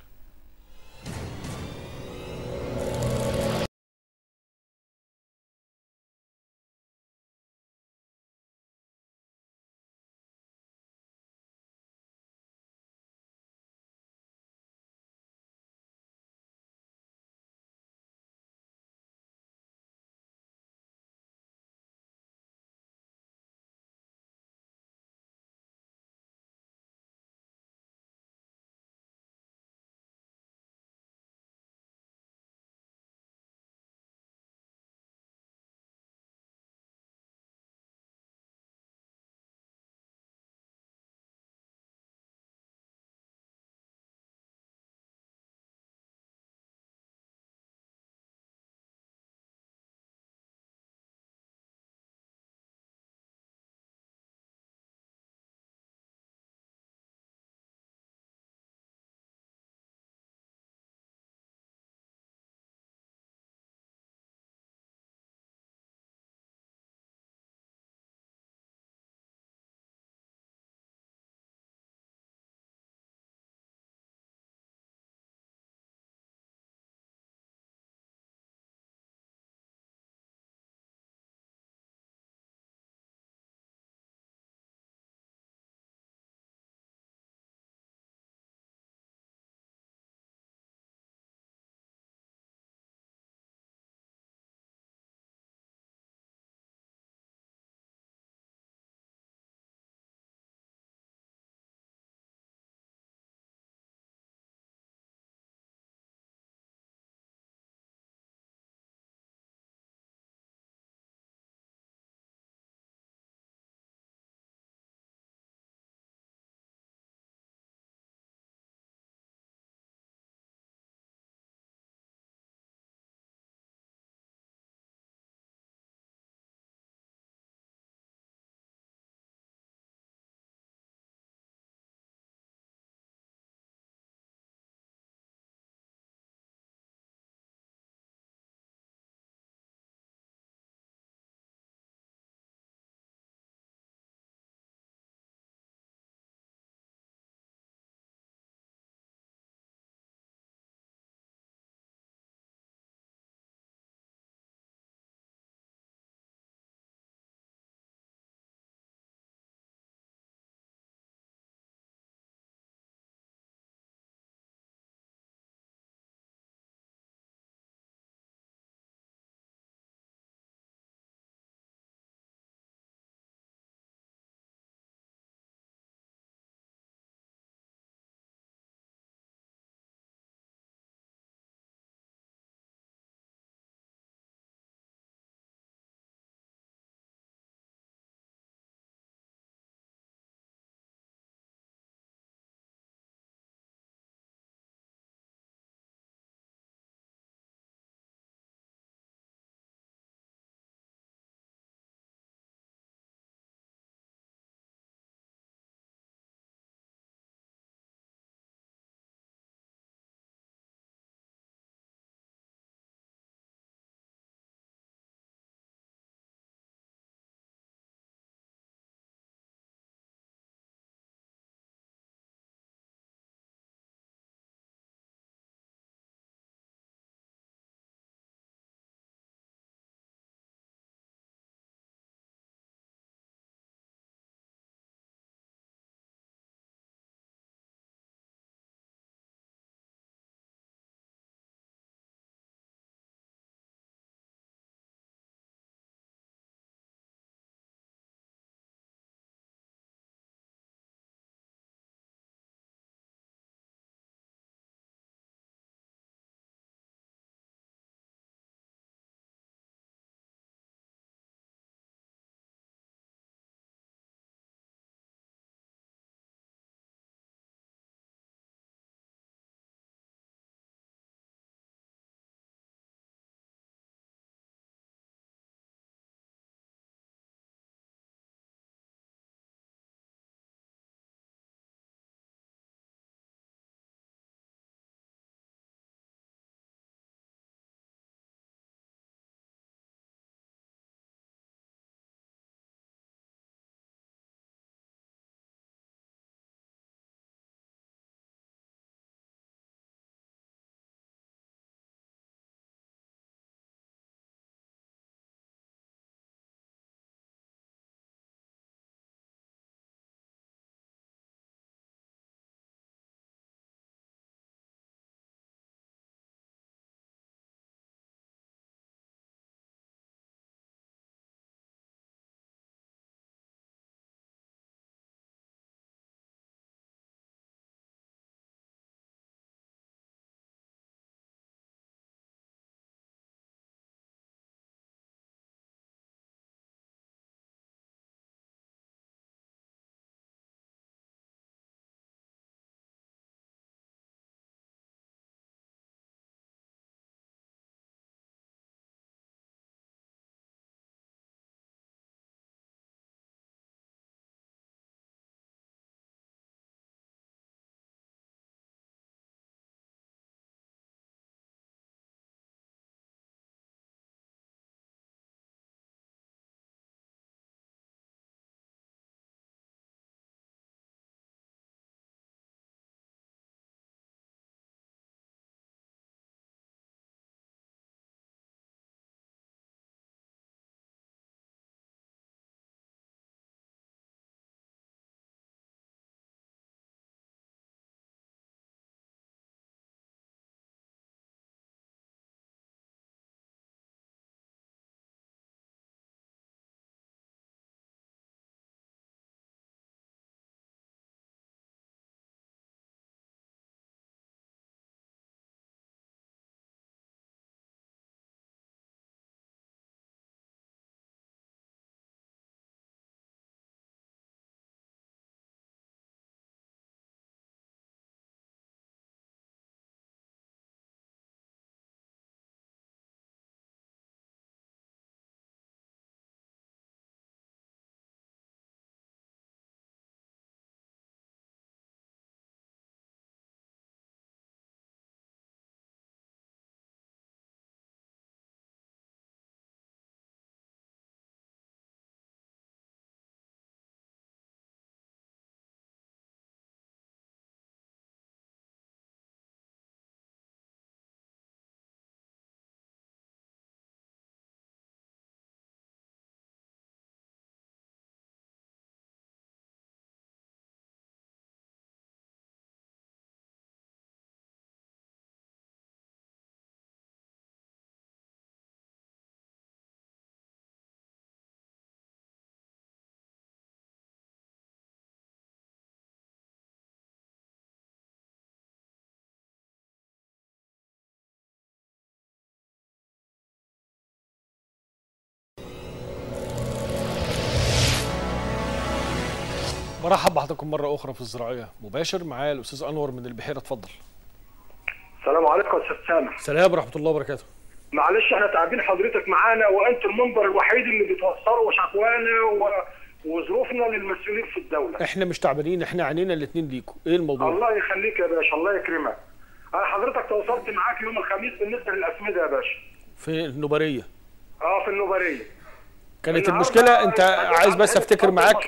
[SPEAKER 2] مرحب بحضراتكم مرة أخرى في الزراعية مباشر. معايا الأستاذ أنور من البحيرة، اتفضل.
[SPEAKER 9] السلام عليكم يا أستاذ سامح.
[SPEAKER 2] السلام ورحمة الله وبركاته.
[SPEAKER 9] معلش احنا تعبين حضرتك معانا، وأنت المنبر الوحيد اللي بتوصلوا شكوانا وظروفنا للمسؤولين في الدولة.
[SPEAKER 2] احنا مش تعبانين، احنا عينينا الاثنين ليكم. ايه الموضوع؟
[SPEAKER 9] الله يخليك يا باشا، الله يكرمك. أنا حضرتك تواصلت معاك يوم الخميس بالنسبة للأسمدة يا باشا.
[SPEAKER 2] في النوبرية.
[SPEAKER 9] في النوبرية.
[SPEAKER 2] كانت المشكلة أنت عايز بس أفتكر معاك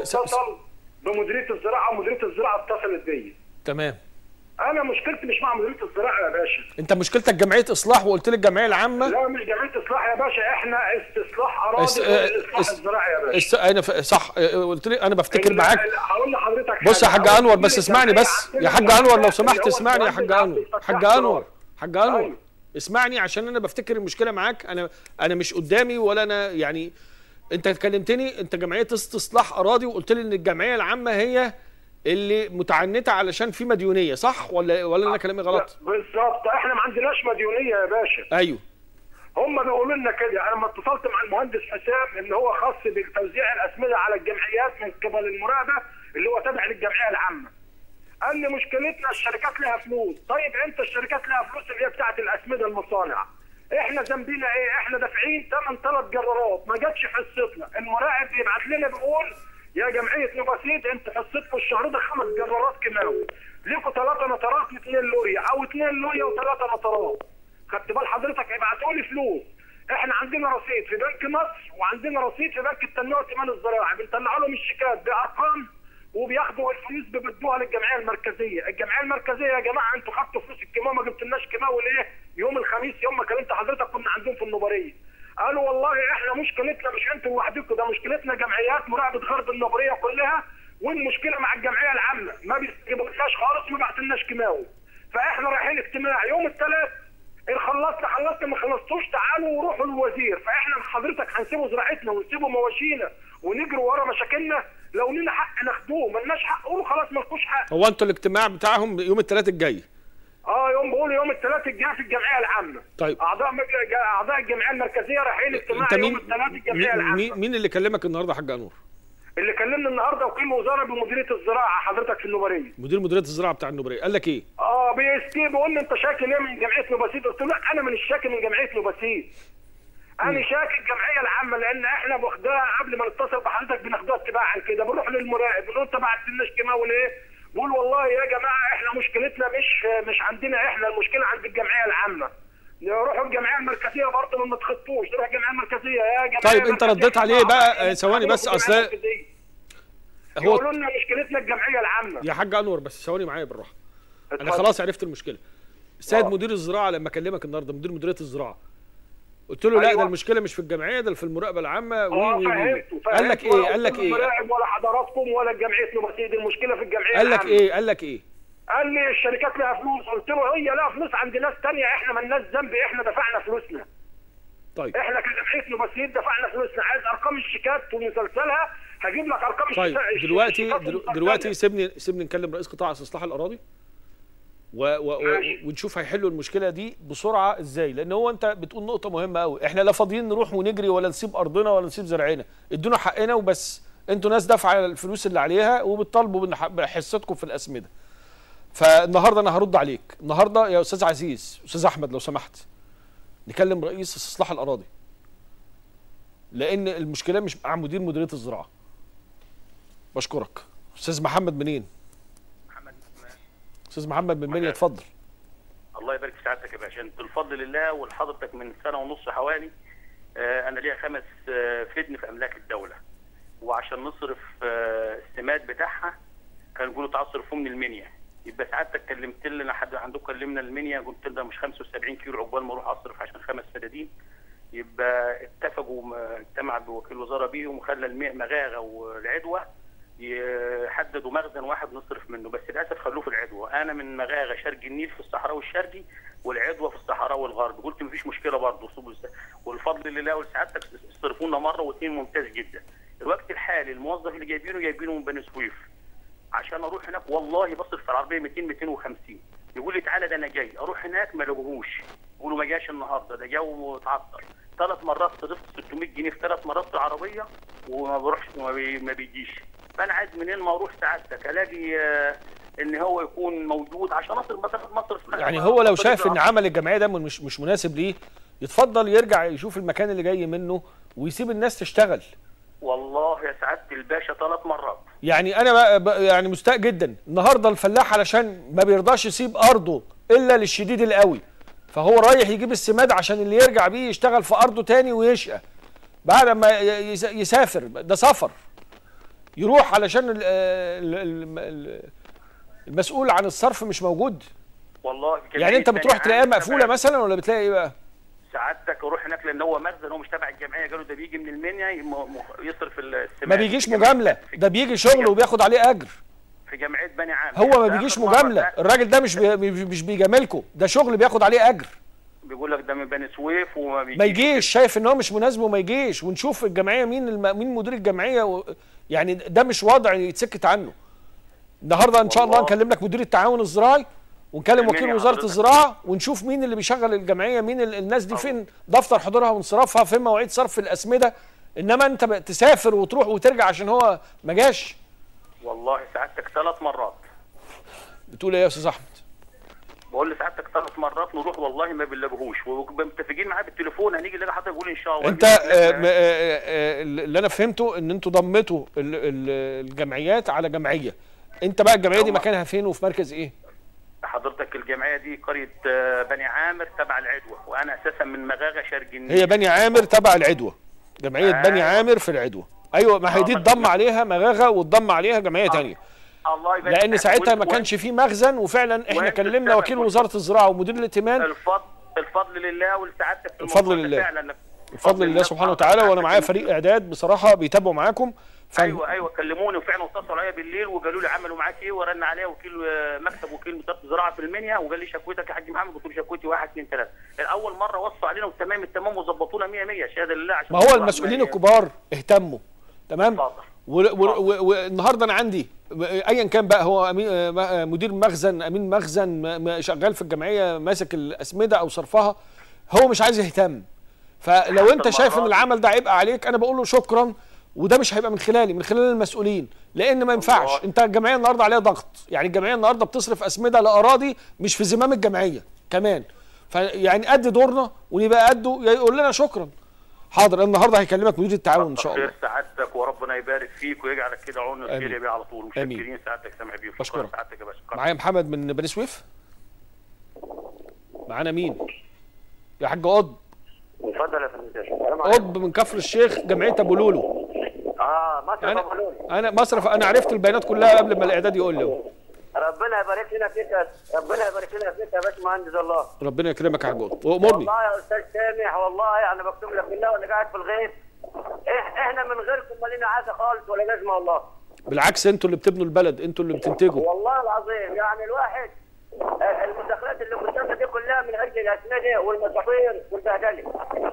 [SPEAKER 9] بمديرية الزراعة، ومديرية الزراعة اتصلت بيا.
[SPEAKER 2] تمام.
[SPEAKER 9] أنا مشكلتي مش مع مديرية الزراعة يا باشا.
[SPEAKER 2] أنت مشكلتك جمعية إصلاح وقلت لي الجمعية العامة؟
[SPEAKER 9] لا مش جمعية إصلاح يا باشا، إحنا استصلاح أراضي إصلاح الزراعة يا باشا.
[SPEAKER 2] أنا صح، قلت لي أنا بفتكر معاك.
[SPEAKER 9] هقول لحضرتك
[SPEAKER 2] بص يا حاج أنور، بس اسمعني بس يا حاج أنور لو سمحت، اسمعني يا حاج أنور. حاج أنور اسمعني عشان أنا بفتكر المشكلة معاك. أنا مش قدامي ولا أنا يعني. انت كلمتني، انت جمعيه استصلاح اراضي، وقلت لي ان الجمعيه العامه هي اللي متعنته علشان في مديونيه، صح ولا انا كلامي غلط؟
[SPEAKER 9] بالظبط، احنا ما عندناش مديونيه يا باشا.
[SPEAKER 2] ايوه. هم
[SPEAKER 9] بيقولوا لنا كده. انا لما اتصلت مع المهندس حسام ان هو خاص بتوزيع الاسمده على الجمعيات من قبل المراقبه اللي هو تابع للجمعيه العامه. قال لي مشكلتنا الشركات لها فلوس. طيب انت الشركات لها فلوس اللي هي بتاعت الاسمده المصانع. احنا ذنبنا ايه؟ احنا دافعين ثمن 3 جرارات ما جاتش حصتنا. المراقب بيبعت لنا بيقول يا جمعيه نوباسيد انتوا حصتكم الشهر ده 5 جرارات كيماوي، ليكوا 3 نطرات و2 لوريا، او 2 لوريا و3 نطرات. خدت بال حضرتك؟ ابعتوا لي فلوس. احنا عندنا رصيد في بنك مصر وعندنا رصيد في بنك التنميه والائتمان الزراعي، بنطلع لهم الشيكات بارقام وبياخدوا الفلوس بيبدوها للجمعيه المركزيه. الجمعيه المركزيه يا جماعه انتوا خدتوا فلوس الكيماوي ما جبتلناش كيماوي ليه؟ يوم الخميس يوم ما كلمت حضرتك كنا عندهم في النوبريه. قالوا والله احنا مشكلتنا مش انتوا لوحدكم، ده مشكلتنا جمعيات مراقبه غرب النوبريه كلها، والمشكله مع الجمعيه العامه ما بيستجيبولناش خالص وما بعتلناش كيماوي. فاحنا رايحين اجتماع يوم الثلاث، ان خلصنا ما خلصتوش تعالوا وروحوا للوزير. فاحنا حضرتك هنسيبوا زراعتنا ونسيبوا مواشينا ونجروا ورا مشاكلنا؟ لو لنا حق ناخدوه، مالناش حق قولوا خلاص مالكوش حق.
[SPEAKER 2] هو انتوا الاجتماع بتاعهم يوم الثلاث الجاي؟
[SPEAKER 9] بيقولوا يوم الثلاث الجاي في الجمعيه العامه.
[SPEAKER 2] طيب
[SPEAKER 9] اعضاء الجمعيه المركزيه رايحين اجتماع يوم الثلاث الجمعيه العامه.
[SPEAKER 2] مين اللي كلمك النهارده يا حاج انور؟
[SPEAKER 9] اللي كلمني النهارده وكيل وزاره بمديريه الزراعه حضرتك في النوبريه.
[SPEAKER 2] مديريه الزراعه بتاع النوبريه قال لك ايه؟
[SPEAKER 9] بيقول لي انت شاكي ليه من جمعيه نوباسيد؟ قلت له لا انا من الشاكي من جمعيه نوباسيد. انا شاكي الجمعيه العامه لان احنا باخدها قبل ما نتصل بحضرتك بناخدها تباعا كده، بنروح للمراقب بنقول انت ما بعتلناش كيماوي ليه؟ بقول والله يا جماعه احنا مشكلتنا مش عندنا احنا، المشكله عند الجمعيه العامه. نروحوا الجمعيه المركزيه برضه ما تخطوش، نروح الجمعيه المركزيه يا جماعه.
[SPEAKER 2] طيب انت رديت عليه بقى ثواني بس، اصل
[SPEAKER 9] يقولوا لنا مشكلتنا الجمعيه العامه.
[SPEAKER 2] يا حاج انور بس ثواني معايا بالراحه. انا خلاص عرفت المشكله. السيد مدير الزراعه لما كلمك النهارده، مديريه الزراعه، قلت له لا ده المشكله مش في الجمعيه، ده في المراقبه العامه. قال لك ايه؟ قال لك ايه؟
[SPEAKER 9] المراقب ولا حضراتكم ولا جمعيه نوباسيد، المشكله في الجمعيه
[SPEAKER 2] قال لك ايه؟ قال لك ايه؟
[SPEAKER 9] قال لي الشركات لها فلوس. قلت له هي لها فلوس عند ناس ثانيه، احنا مالناش ذنب، احنا دفعنا فلوسنا.
[SPEAKER 2] طيب
[SPEAKER 9] احنا كجمعيه نوباسيد دفعنا فلوسنا. عايز ارقام الشيكات ومسلسلها هجيب لك ارقام
[SPEAKER 2] طيب دلوقتي سيبني نكلم رئيس قطاع استصلاح الاراضي ونشوف هيحلوا المشكله دي بسرعه ازاي، لان هو انت بتقول نقطه مهمه قوي. احنا لا فاضيين نروح ونجري ولا نسيب ارضنا ولا نسيب زرعنا، ادونا حقنا وبس. انتوا ناس دافعه الفلوس اللي عليها وبتطالبوا بحصتكم في الاسمده. فالنهارده انا هرد عليك. النهارده يا استاذ عزيز، استاذ احمد لو سمحت نكلم رئيس استصلاح الاراضي، لان المشكله مش مع مديريه الزراعه. بشكرك. استاذ محمد منين؟ استاذ محمد من منيا، اتفضل.
[SPEAKER 10] الله يبارك في سعادتك يا باشا. انت الفضل لله ولحضرتك من سنه ونص حوالي انا ليا 5 فدن في املاك الدوله، وعشان نصرف السماد بتاعها كانوا بيقولوا تعال صرفوه من المنيا. يبقى سعادتك كلمت لنا حد عندكم كلمنا المنيا، قلت لنا مش 75 كيلو عقبال ما اروح اصرف عشان 5 فدادين. يبقى اتفقوا، اجتمع بوكيل وزاره بيهم وخلى المغاغه والعدوى يحددوا مخزن واحد نصرف منه، بس للاسف خلوه في العدوى. انا من مغاغه شرق النيل في الصحراء الشرقي، والعدوى في الصحراء والغرب. قلت مفيش مشكله برضه، والفضل لله ولسعادتك صرفونا مره واثنين ممتاز جدا. الوقت الحالي الموظف اللي جايبينه من بني سويف عشان اروح هناك، والله بصرف في العربيه 200-250. يقول لي تعالى ده انا جاي، اروح هناك ما لقوهوش، يقولوا ما جاش النهارده، ده جو اتعطل. 3 مرات صرفت 600 جنيه في 3 مرات في العربيه وما بروحش، ما بيجيش. فانا عايز منين ما اروح سعادتك الاقي ان هو يكون موجود عشان اصل مصر
[SPEAKER 2] يعني هو لو شايف ان عمل الجمعيه ده مش مناسب ليه، يتفضل يرجع يشوف المكان اللي جاي منه ويسيب الناس تشتغل.
[SPEAKER 10] والله يا سعاده الباشا 3 مرات.
[SPEAKER 2] يعني انا يعني مستاء جدا النهارده الفلاح علشان ما بيرضاش يسيب ارضه الا للشديد القوي، فهو رايح يجيب السماد عشان اللي يرجع بيه يشتغل في ارضه تاني ويشقى بعد ما يسافر. ده سفر يروح علشان المسؤول عن الصرف مش موجود.
[SPEAKER 10] والله
[SPEAKER 2] يعني انت بتروح تلاقيها مقفوله مثلا ولا بتلاقي ايه بقى؟
[SPEAKER 10] سعادتك اروح هناك لان هو مخزن، هو مش تبع الجمعيه، قالوا ده بيجي من المنيا يصرف السماد.
[SPEAKER 2] ما بيجيش مجامله، ده بيجي شغل وبياخد عليه اجر
[SPEAKER 10] في جمعيه بني عامر.
[SPEAKER 2] هو ما بيجيش مجامله، الراجل ده مش بيجاملكم، ده شغل بياخد عليه اجر.
[SPEAKER 10] بيقول لك ده من بني سويف وما بيجيش.
[SPEAKER 2] ما يجيش، شايف ان هو مش مناسب وما يجيش، ونشوف الجمعيه مين مدير الجمعيه يعني ده مش وضع يتسكت عنه. النهارده ان شاء الله نكلم لك مدير التعاون الزراعي ونكلم وكيل وزاره الزراعه ونشوف مين اللي بيشغل الجمعيه، مين الناس دي، فين دفتر حضورها وانصرافها، فين مواعيد صرف الاسمده. انما انت تسافر وتروح وترجع عشان هو ما جاش.
[SPEAKER 10] والله سعادتك 3 مرات.
[SPEAKER 2] بتقول ايه يا استاذ احمد؟
[SPEAKER 10] بقول لسعادتك 3 مرات نروح والله ما بنلاقيهوش، ومتفقين معاه بالتليفون هنيجي نلاقي حضرتك يقول ان شاء الله.
[SPEAKER 2] انت اللي انا فهمته ان انتوا ضمتوا الجمعيات على جمعيه. انت بقى الجمعيه دي مكانها فين وفي مركز ايه؟
[SPEAKER 10] حضرتك الجمعيه دي قريه بني عامر تبع العدوى، وانا اساسا من مغاغه شرق النيل.
[SPEAKER 2] هي بني عامر تبع العدوى، جمعيه بني عامر في العدوى. ايوه، ما هي دي اتضم عليها مغاغه واتضم عليها جمعيه ثانيه.
[SPEAKER 10] الله يبارك،
[SPEAKER 2] لان ساعتها ما كانش فيه مخزن، وفعلا احنا كلمنا وكيل وزاره الزراعه ومدير الائتمان.
[SPEAKER 10] الفضل لله ولسعادتك.
[SPEAKER 2] الفضل لله، الفضل لله سبحانه وتعالى. وانا معايا فريق اعداد بصراحه بيتابعوا معاكم.
[SPEAKER 10] ايوه كلموني وفعلا واتصلوا عليا بالليل وقالوا لي عملوا معاك ايه، ورن عليا وكيل مكتب وكيل وزاره الزراعه في المنيا وقال لي شكوتك يا حاج محمد. قلت له شكوتي 1 2 3. الاول مره وصوا علينا وتمام التمام وظبطونا 100 100 شهاده لله. عشان
[SPEAKER 2] ما هو المسؤولين الكبار اهتموا تمام. والنهارده انا عندي ايا كان بقى، هو مدير مخزن، امين مخزن، شغال في الجمعيه ماسك الاسمده او صرفها، هو مش عايز يهتم. فلو انت شايف ان العمل ده عبء عليك انا بقول له شكرا، وده مش هيبقى من خلالي، من خلال المسؤولين، لان ما ينفعش. انت الجمعيه النهارده عليها ضغط، يعني الجمعيه النهارده بتصرف اسمده لاراضي مش في زمام الجمعيه كمان. فيعني قد دورنا ونبقى قده، يقول لنا شكرا. حاضر، النهارده هيكلمك مدير التعاون ان شاء الله.
[SPEAKER 10] خير سعادتك وربنا يبارك فيك ويجعلك كده عون الخير يا بيه على طول. متشكرين سعادتك سامح بيه.
[SPEAKER 2] بشكرك
[SPEAKER 10] سعادتك يا باشا.
[SPEAKER 2] معايا محمد من بني سويف. معانا مين؟ يا حاج قطب.
[SPEAKER 11] اتفضل يا فندم.
[SPEAKER 2] قطب من كفر الشيخ، جمعيه ابو لولو.
[SPEAKER 11] مصرف ابو لولو.
[SPEAKER 2] انا مصرف، انا عرفت البيانات كلها قبل ما الاعداد يقول لي.
[SPEAKER 11] ربنا يبارك لنا فيك، ربنا يبارك لنا فيك يا باشمهندس. الله
[SPEAKER 2] ربنا يكرمك يا حاج قطب وامرني.
[SPEAKER 11] والله يا استاذ سامح، والله انا بكتب لك بالله وانا قاعد في الغيط. احنا من غيركم ما لنا عاده خالص ولا لازمه والله.
[SPEAKER 2] بالعكس، انتوا اللي بتبنوا البلد، انتوا اللي بتنتجوا.
[SPEAKER 11] والله العظيم يعني الواحد المداخلات اللي قدامنا دي كلها من اجل الاسمده والمصافير والبهدله.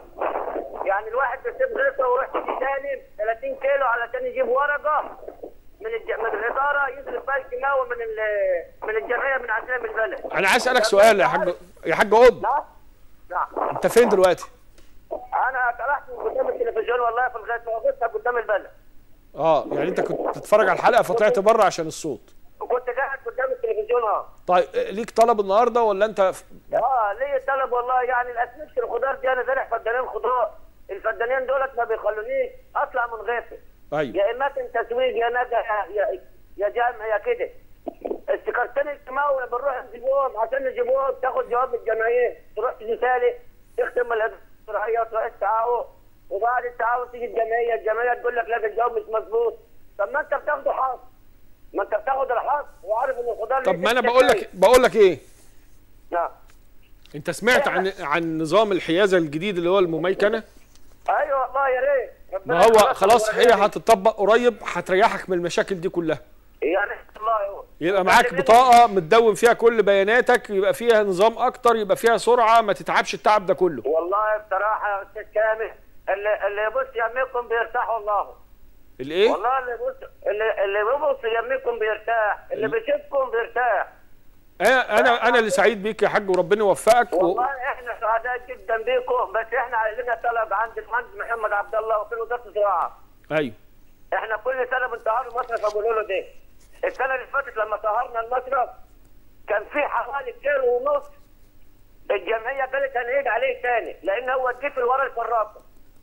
[SPEAKER 11] يعني الواحد بيسيب غيطه ويروح يجي سالم 30 كيلو علشان يجيب ورقه من الاداره يصرف بها الكيماوي من الجمعيه من عندنا من البلد.
[SPEAKER 2] انا عايز اسالك سؤال يا حاج قطب.
[SPEAKER 11] نعم.
[SPEAKER 2] انت فين دلوقتي؟
[SPEAKER 11] انا طلعت من قدام التلفزيون والله في الغيط، وقفتها قدام البلد.
[SPEAKER 2] يعني انت كنت بتتفرج على الحلقه فطلعت بره عشان الصوت.
[SPEAKER 11] كنت قاعد قدام التلفزيون.
[SPEAKER 2] طيب ليك طلب النهارده ولا انت
[SPEAKER 11] ليا طلب والله. يعني الاسمده الخضار دي انا زارع فدانين خضار، الفدانين دولت ما بيخلونيش اطلع من غيطي.
[SPEAKER 2] ايوه.
[SPEAKER 11] يا اما تسويق يا نجا يا جامع يا كده. استكرتني الكيماوي بنروح نجيبوهم عشان نجيبوهم، تاخد جواب من الجمعيه، تروح تجي سالي تختم الشرعيه وتروح التعاون، وبعد التعاون تيجي الجمعيه تقول لك لا الجواب مش مظبوط. طب ما انت بتاخده حظ، ما انت بتاخد الحظ وعارف ان الخضار.
[SPEAKER 2] طب ما انا بقول لك ايه؟
[SPEAKER 11] نعم.
[SPEAKER 2] انت سمعت عن نظام الحيازه الجديد اللي هو المميكنه؟
[SPEAKER 11] ايوه والله يا ريت.
[SPEAKER 2] ما هو خلاص هي هتطبق قريب، هتريحك من المشاكل دي كلها.
[SPEAKER 11] يعني الله
[SPEAKER 2] يبقى معاك بطاقه متدون فيها كل بياناتك، يبقى فيها نظام اكتر، يبقى فيها سرعه، ما تتعبش التعب ده كله.
[SPEAKER 11] والله بصراحه يا استاذ كامل اللي يبص يميكم بيرتاح والله.
[SPEAKER 2] الايه؟
[SPEAKER 11] والله اللي بيبص يميكم بيرتاح، اللي بيشوفكم بيرتاح.
[SPEAKER 2] انا اللي سعيد بيك يا حاج وربنا يوفقك.
[SPEAKER 11] والله احنا سعداء جدا بيكم، بس احنا عايزين طلب عند المهندس محمد عبد الله وكيل وزاره الزراعه.
[SPEAKER 2] ايوه.
[SPEAKER 11] احنا كل سنه بنطهر المصرف ابو لولو ده. السنه اللي فاتت لما طهرنا المصرف كان في حوالي كيلو ونص، الجمعيه قالت هنعيد عليه تاني لان هو الدفل ورا الفراقه.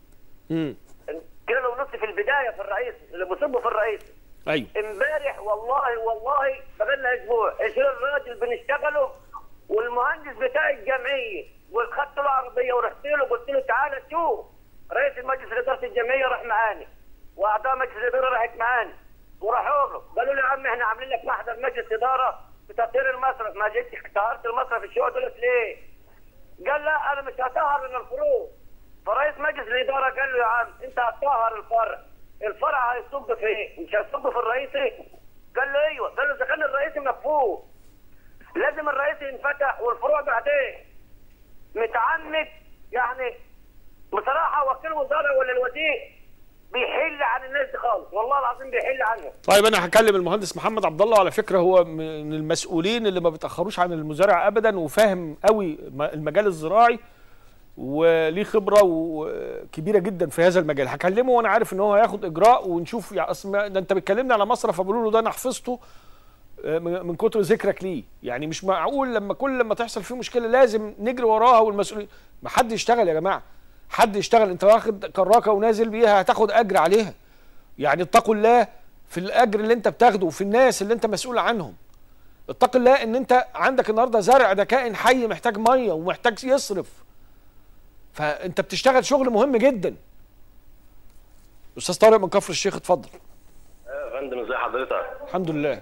[SPEAKER 11] كيلو ونص في البدايه في الرئيس اللي بيصبوا في الرئيس.
[SPEAKER 2] ايوه
[SPEAKER 11] امبارح والله بقالنا اسبوع 20 راجل بنشتغلوا، والمهندس بتاع الجمعيه وخدت له عربيه ورحت له قلت له تعالى شوف. رئيس المجلس اداره الجمعيه راح معاني، واعضاء مجلس الاداره راحت معاني، وراحوا له قالوا له يا عم احنا عاملين لك محضر مجلس اداره بتطهير المصرف، ما جيتش طهرت المصرف الشوط دولت ليه؟ قال لا انا مش هطهر من الفروع. فرئيس مجلس الاداره قال له يا عم انت هتطهر الفرع هيصب في ايه؟ مش هيصب في الرئيسي؟ قال له ايوه. قال له اذا كان الرئيسي مفهوم لازم الرئيسي ينفتح والفروع بعدين. متعمد يعني بصراحه وكيل وزاره ولا الوزير بيحل عن الناس دي خالص، والله العظيم بيحل عنهم.
[SPEAKER 2] طيب انا هكلم المهندس محمد عبد الله، على فكره هو من المسؤولين اللي ما بيتاخروش عن المزارع ابدا، وفاهم قوي المجال الزراعي وليه خبره كبيره جدا في هذا المجال. هكلمه وانا عارف ان هو هياخد اجراء ونشوف. يعني ده انت بتكلمني على مصرف ابو لولو ده انا حفظته من كتر ذكرك ليه. يعني مش معقول لما تحصل فيه مشكله لازم نجري وراها والمسؤولين. ما حد يشتغل يا جماعه، حد يشتغل. انت واخد كراكه ونازل بيها هتاخد اجر عليها. يعني اتقوا الله في الاجر اللي انت بتاخده وفي الناس اللي انت مسؤول عنهم. اتق الله ان انت عندك النهارده زرع، ده كائن حي محتاج ميه ومحتاج يصرف، فانت بتشتغل شغل مهم جدا. استاذ طارق من كفر الشيخ اتفضل.
[SPEAKER 12] يا فندم ازي حضرتك؟
[SPEAKER 2] الحمد لله.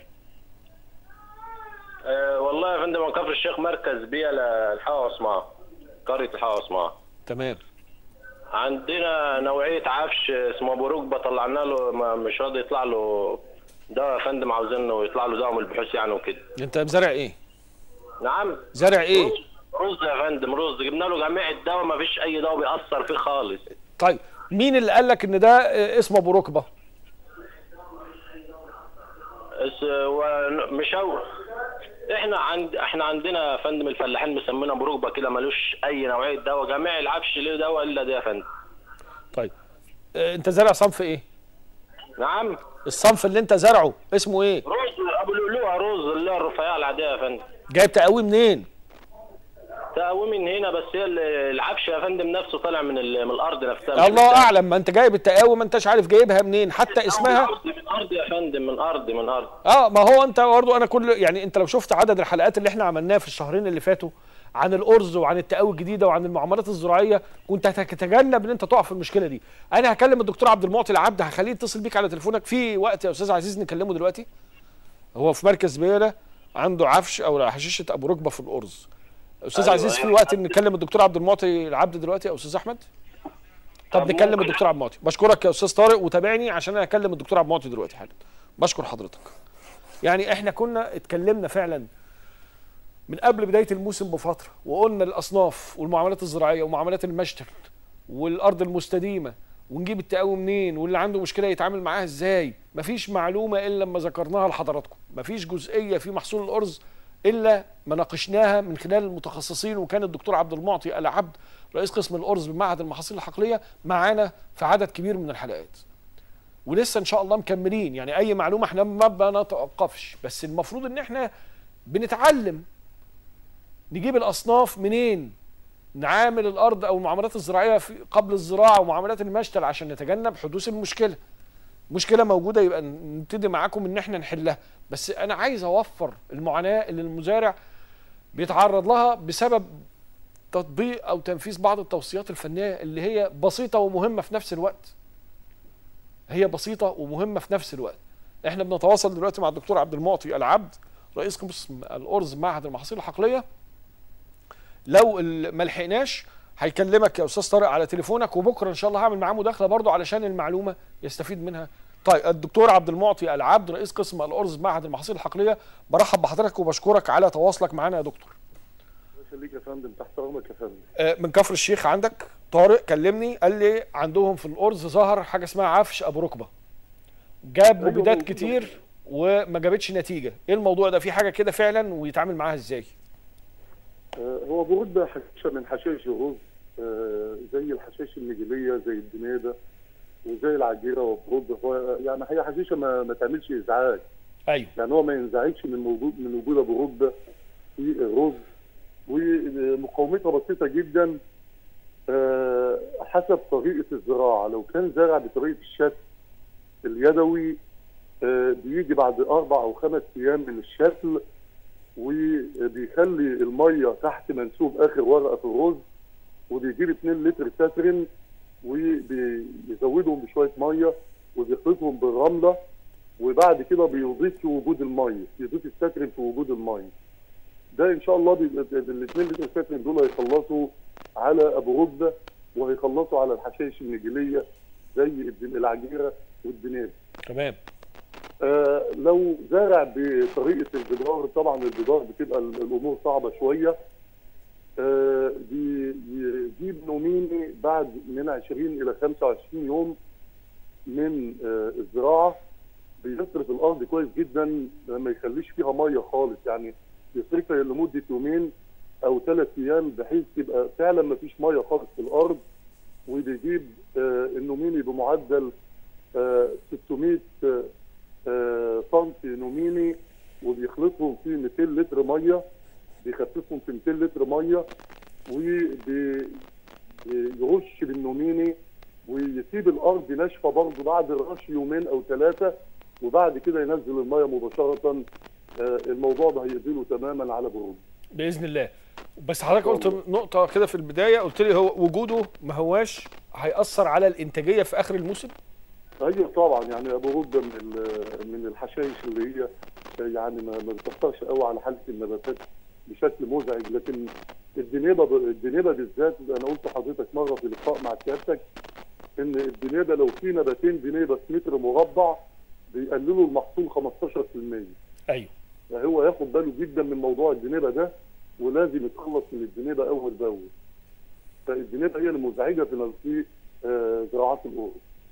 [SPEAKER 12] والله يا فندم من كفر الشيخ مركز بيئه للحقوق واسماء، قريه الحقوق واسماء.
[SPEAKER 2] تمام.
[SPEAKER 12] عندنا نوعيه عفش اسمه ابو ركبه، طلعنا له مش راضي يطلع له دواء يا فندم، عاوزينه يطلع له دواء من البحوث يعني وكده.
[SPEAKER 2] انت مزارع ايه؟
[SPEAKER 12] نعم؟
[SPEAKER 2] زارع ايه؟
[SPEAKER 12] رز يا فندم، رز. جبنا له جميع الدواء ما فيش اي دواء بيأثر فيه خالص.
[SPEAKER 2] طيب مين اللي قال لك ان ده اسمه ابو ركبه؟
[SPEAKER 12] مش هو. احنا عندنا يا فندم الفلاحين مسمينه ابو ركبه كده، ملوش اي نوعيه دواء، جميع العفش ليه دواء الا ده يا فندم.
[SPEAKER 2] طيب انت زارع صنف ايه؟
[SPEAKER 12] نعم؟
[SPEAKER 2] الصنف اللي انت زرعه اسمه ايه؟
[SPEAKER 12] رز ابو لؤلؤه، رز اللي هي الرفيعه العاديه يا فندم.
[SPEAKER 2] جايب تقوي منين؟
[SPEAKER 12] تقوي من هنا، بس هي العفش يا فندم نفسه طالع من الارض نفسها.
[SPEAKER 2] الله اعلم، ما انت جايب التقاوي ما انتش عارف جايبها منين، حتى اسمها
[SPEAKER 12] من ارض يا فندم، من ارض.
[SPEAKER 2] ما هو انت برضه انا يعني انت لو شفت عدد الحلقات اللي احنا عملناها في الشهرين اللي فاتوا عن الارز وعن التقاوي الجديده وعن المعاملات الزراعيه، كنت هتتجنب ان انت تقع في المشكله دي. انا هكلم الدكتور عبد المعطي العبد، هخليه يتصل بيك على تليفونك في وقت يا استاذ عزيز نكلمه دلوقتي. هو في مركز بيئه عنده عفش او حشيشه ابو ركبه في الارز. استاذ أيوة عزيز في وقت نكلم الدكتور عبد المعطي العبد دلوقتي يا استاذ احمد؟ طب نكلم الدكتور عبد المعطي. بشكرك يا استاذ طارق وتابعني عشان انا هكلم الدكتور عبد المعطي دلوقتي حالا. بشكر حضرتك. يعني احنا كنا اتكلمنا فعلا من قبل بدايه الموسم بفتره وقلنا الاصناف والمعاملات الزراعيه ومعاملات المشتل والارض المستديمه ونجيب التقاوي منين واللي عنده مشكله يتعامل معاها ازاي. مفيش معلومه الا لما ذكرناها لحضراتكم، مفيش جزئيه في محصول الارز الا ما ناقشناها من خلال المتخصصين، وكان الدكتور عبد المعطي العبد رئيس قسم الارز بمعهد المحاصيل الحقليه معانا في عدد كبير من الحلقات. ولسه ان شاء الله مكملين، يعني اي معلومه احنا ما بنتوقفش، بس المفروض ان احنا بنتعلم نجيب الاصناف منين، نعامل الارض او المعاملات الزراعيه قبل الزراعه ومعاملات المشتل عشان نتجنب حدوث المشكله. مشكله موجوده يبقى نبتدي معاكم ان احنا نحلها، بس انا عايز اوفر المعاناه اللي المزارع بيتعرض لها بسبب تطبيق او تنفيذ بعض التوصيات الفنيه اللي هي بسيطه ومهمه في نفس الوقت. هي بسيطه ومهمه في نفس الوقت. احنا بنتواصل دلوقتي مع الدكتور عبد المعطي العبد رئيس قسم الارز معهد المحاصيل الحقليه. لو ما لحقناش هيكلمك يا استاذ طارق على تليفونك، وبكره ان شاء الله هعمل معاه مداخله برضه علشان المعلومه يستفيد منها. طيب الدكتور عبد المعطي العبد رئيس قسم الارز معهد المحاصيل الحقليه، برحب بحضرتك وبشكرك على تواصلك معانا يا دكتور.
[SPEAKER 13] الله يخليك يا فندم، تحت امرك يا فندم.
[SPEAKER 2] من كفر الشيخ عندك طارق كلمني قال لي عندهم في الارز ظهر حاجه اسمها عفش ابو ركبه. جاب مبيدات كتير وما جابتش نتيجه، ايه الموضوع ده؟ في حاجه كده فعلا ويتعامل معاها ازاي؟
[SPEAKER 13] هو ابو ركبه حشيشه من حشائش الرز، زي الحشائش النجيليه زي الدنيده وزي العجيره وبرود، هو يعني هي حشيشه ما تعملش ازعاج.
[SPEAKER 2] ايوه
[SPEAKER 13] يعني هو ما ينزعجش من وجود ابو رده في الرز، ومقاومتها بسيطه جدا حسب طريقه الزراعه. لو كان زارع بطريقه الشتل اليدوي بيجي بعد 4 أو 5 أيام من الشتل، وبيخلي الميه تحت منسوب اخر ورقه في الرز، وبيجيب 2 لتر ساترين وبيزودهم بشويه ميه وبيخلطهم بالرمله، وبعد كده بيضيف في وجود الميه، يضيف الساترين في وجود الميه. ده ان شاء الله ال 2 لتر ساترين دول هيخلصوا على ابو رده، وهيخلصوا على الحشائش النجيليه زي العجيره والدنيب.
[SPEAKER 2] تمام.
[SPEAKER 13] لو زارع بطريقه الجدار، طبعا الجدار بتبقى الامور صعبه شويه. بيجيب نوميني بعد من 20 الى 25 يوم من الزراعه، بيصرف الارض كويس جدا، ما يخليش فيها ميه خالص، يعني يصرفها لمده 2 أو 3 أيام بحيث يبقى فعلا ما فيش ميه خالص في الارض. وبيجيب النوميني بمعدل 600 سنتي نوميني، وبيخلطهم في 200 لتر ميه، بيخففهم في 200 لتر ميه، وبيرش بالنوميني، ويسيب الارض ناشفه برضه بعد الرش 2 أو 3 يوم، وبعد كده ينزل الميه مباشره. الموضوع ده هيقضيله تماما على برود
[SPEAKER 2] باذن الله. بس حضرتك قلت نقطه كده في البدايه، قلت لي هو وجوده ما هواش هيأثر على الانتاجيه في اخر الموسم؟
[SPEAKER 13] ايوه طبعا، يعني ابو رده من الحشائش اللي هي يعني ما بتاثرش قوي على حاله النباتات بشكل مزعج، لكن الدنيبه بالذات، انا قلت لحضرتك مره في لقاء مع سيادتك ان الدنيبه لو في نباتين دنيبه في متر مربع بيقللوا المحصول 15%.
[SPEAKER 2] ايوه.
[SPEAKER 13] فهو ياخد باله جدا من موضوع الدنيبه ده، ولازم يتخلص من الدنيبه اول باول. فالدنيبه هي المزعجه في زراعات الأرز.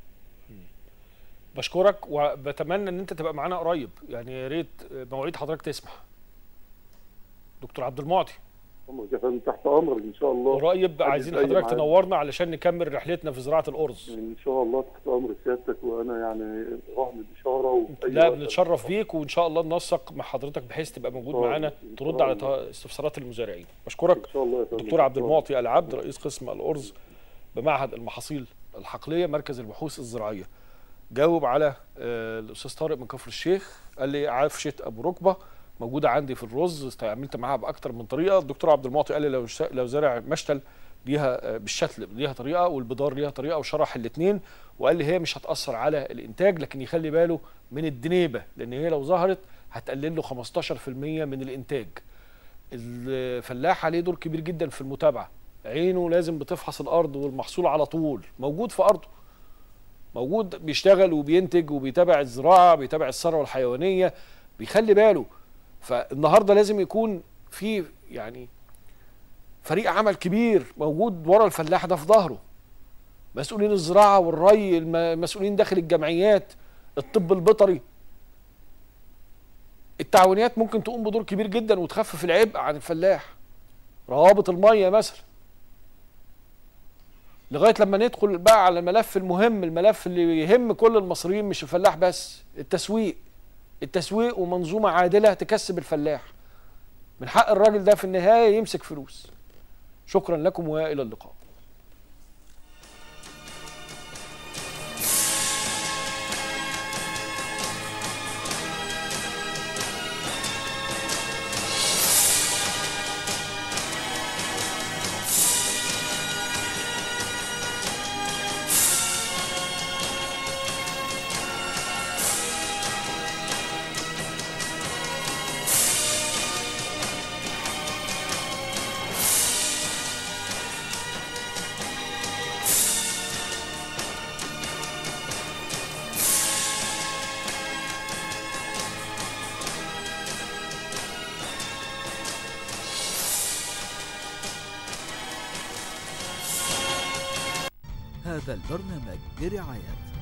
[SPEAKER 2] بشكرك وبتمنى ان انت تبقى معانا قريب، يعني يا ريت مواعيد حضرتك تسمح. دكتور عبد المعطي
[SPEAKER 13] تحت امرك ان شاء الله.
[SPEAKER 2] قريب عايزين حضرتك تنورنا علشان نكمل رحلتنا في زراعه الارز.
[SPEAKER 13] ان شاء الله تحت امر سيادتك، وانا يعني رغم الاشاره
[SPEAKER 2] لا بنتشرف بيك، وان شاء الله ننسق مع حضرتك بحيث تبقى موجود معانا ترد على استفسارات المزارعين. بشكرك
[SPEAKER 13] ان شاء الله يا فندم.
[SPEAKER 2] دكتور عبد المعطي العبد، رئيس قسم الارز بمعهد المحاصيل الحقليه مركز البحوث الزراعيه. جاوب على الاستاذ طارق من كفر الشيخ، قال لي عفشه ابو ركبه موجوده عندي في الرز، استعملت معاها باكثر من طريقه. الدكتور عبد المعطي قال لي لو زرع مشتل ليها بالشتل ليها طريقه، والبدار ليها طريقه، وشرح الاثنين، وقال لي هي مش هتاثر على الانتاج، لكن يخلي باله من الدنيبه، لان هي لو ظهرت هتقلل له 15% من الانتاج. الفلاح عليه دور كبير جدا في المتابعه، عينه لازم بتفحص الارض والمحصول على طول موجود في ارضه، موجود بيشتغل وبينتج وبيتابع الزراعه، بيتابع الثروه الحيوانيه، بيخلي باله. فالنهارده لازم يكون في يعني فريق عمل كبير موجود ورا الفلاح ده في ظهره، مسؤولين الزراعه والري، المسؤولين داخل الجمعيات، الطب البيطري، التعاونيات ممكن تقوم بدور كبير جدا وتخفف العبء عن الفلاح، روابط الميه مثلا، لغايه لما ندخل بقى على الملف المهم، الملف اللي يهم كل المصريين مش الفلاح بس، التسويق ومنظومه عادله تكسب الفلاح. من حق الراجل ده في النهايه يمسك فلوس. شكرا لكم والى اللقاء.
[SPEAKER 14] هذا البرنامج برعاية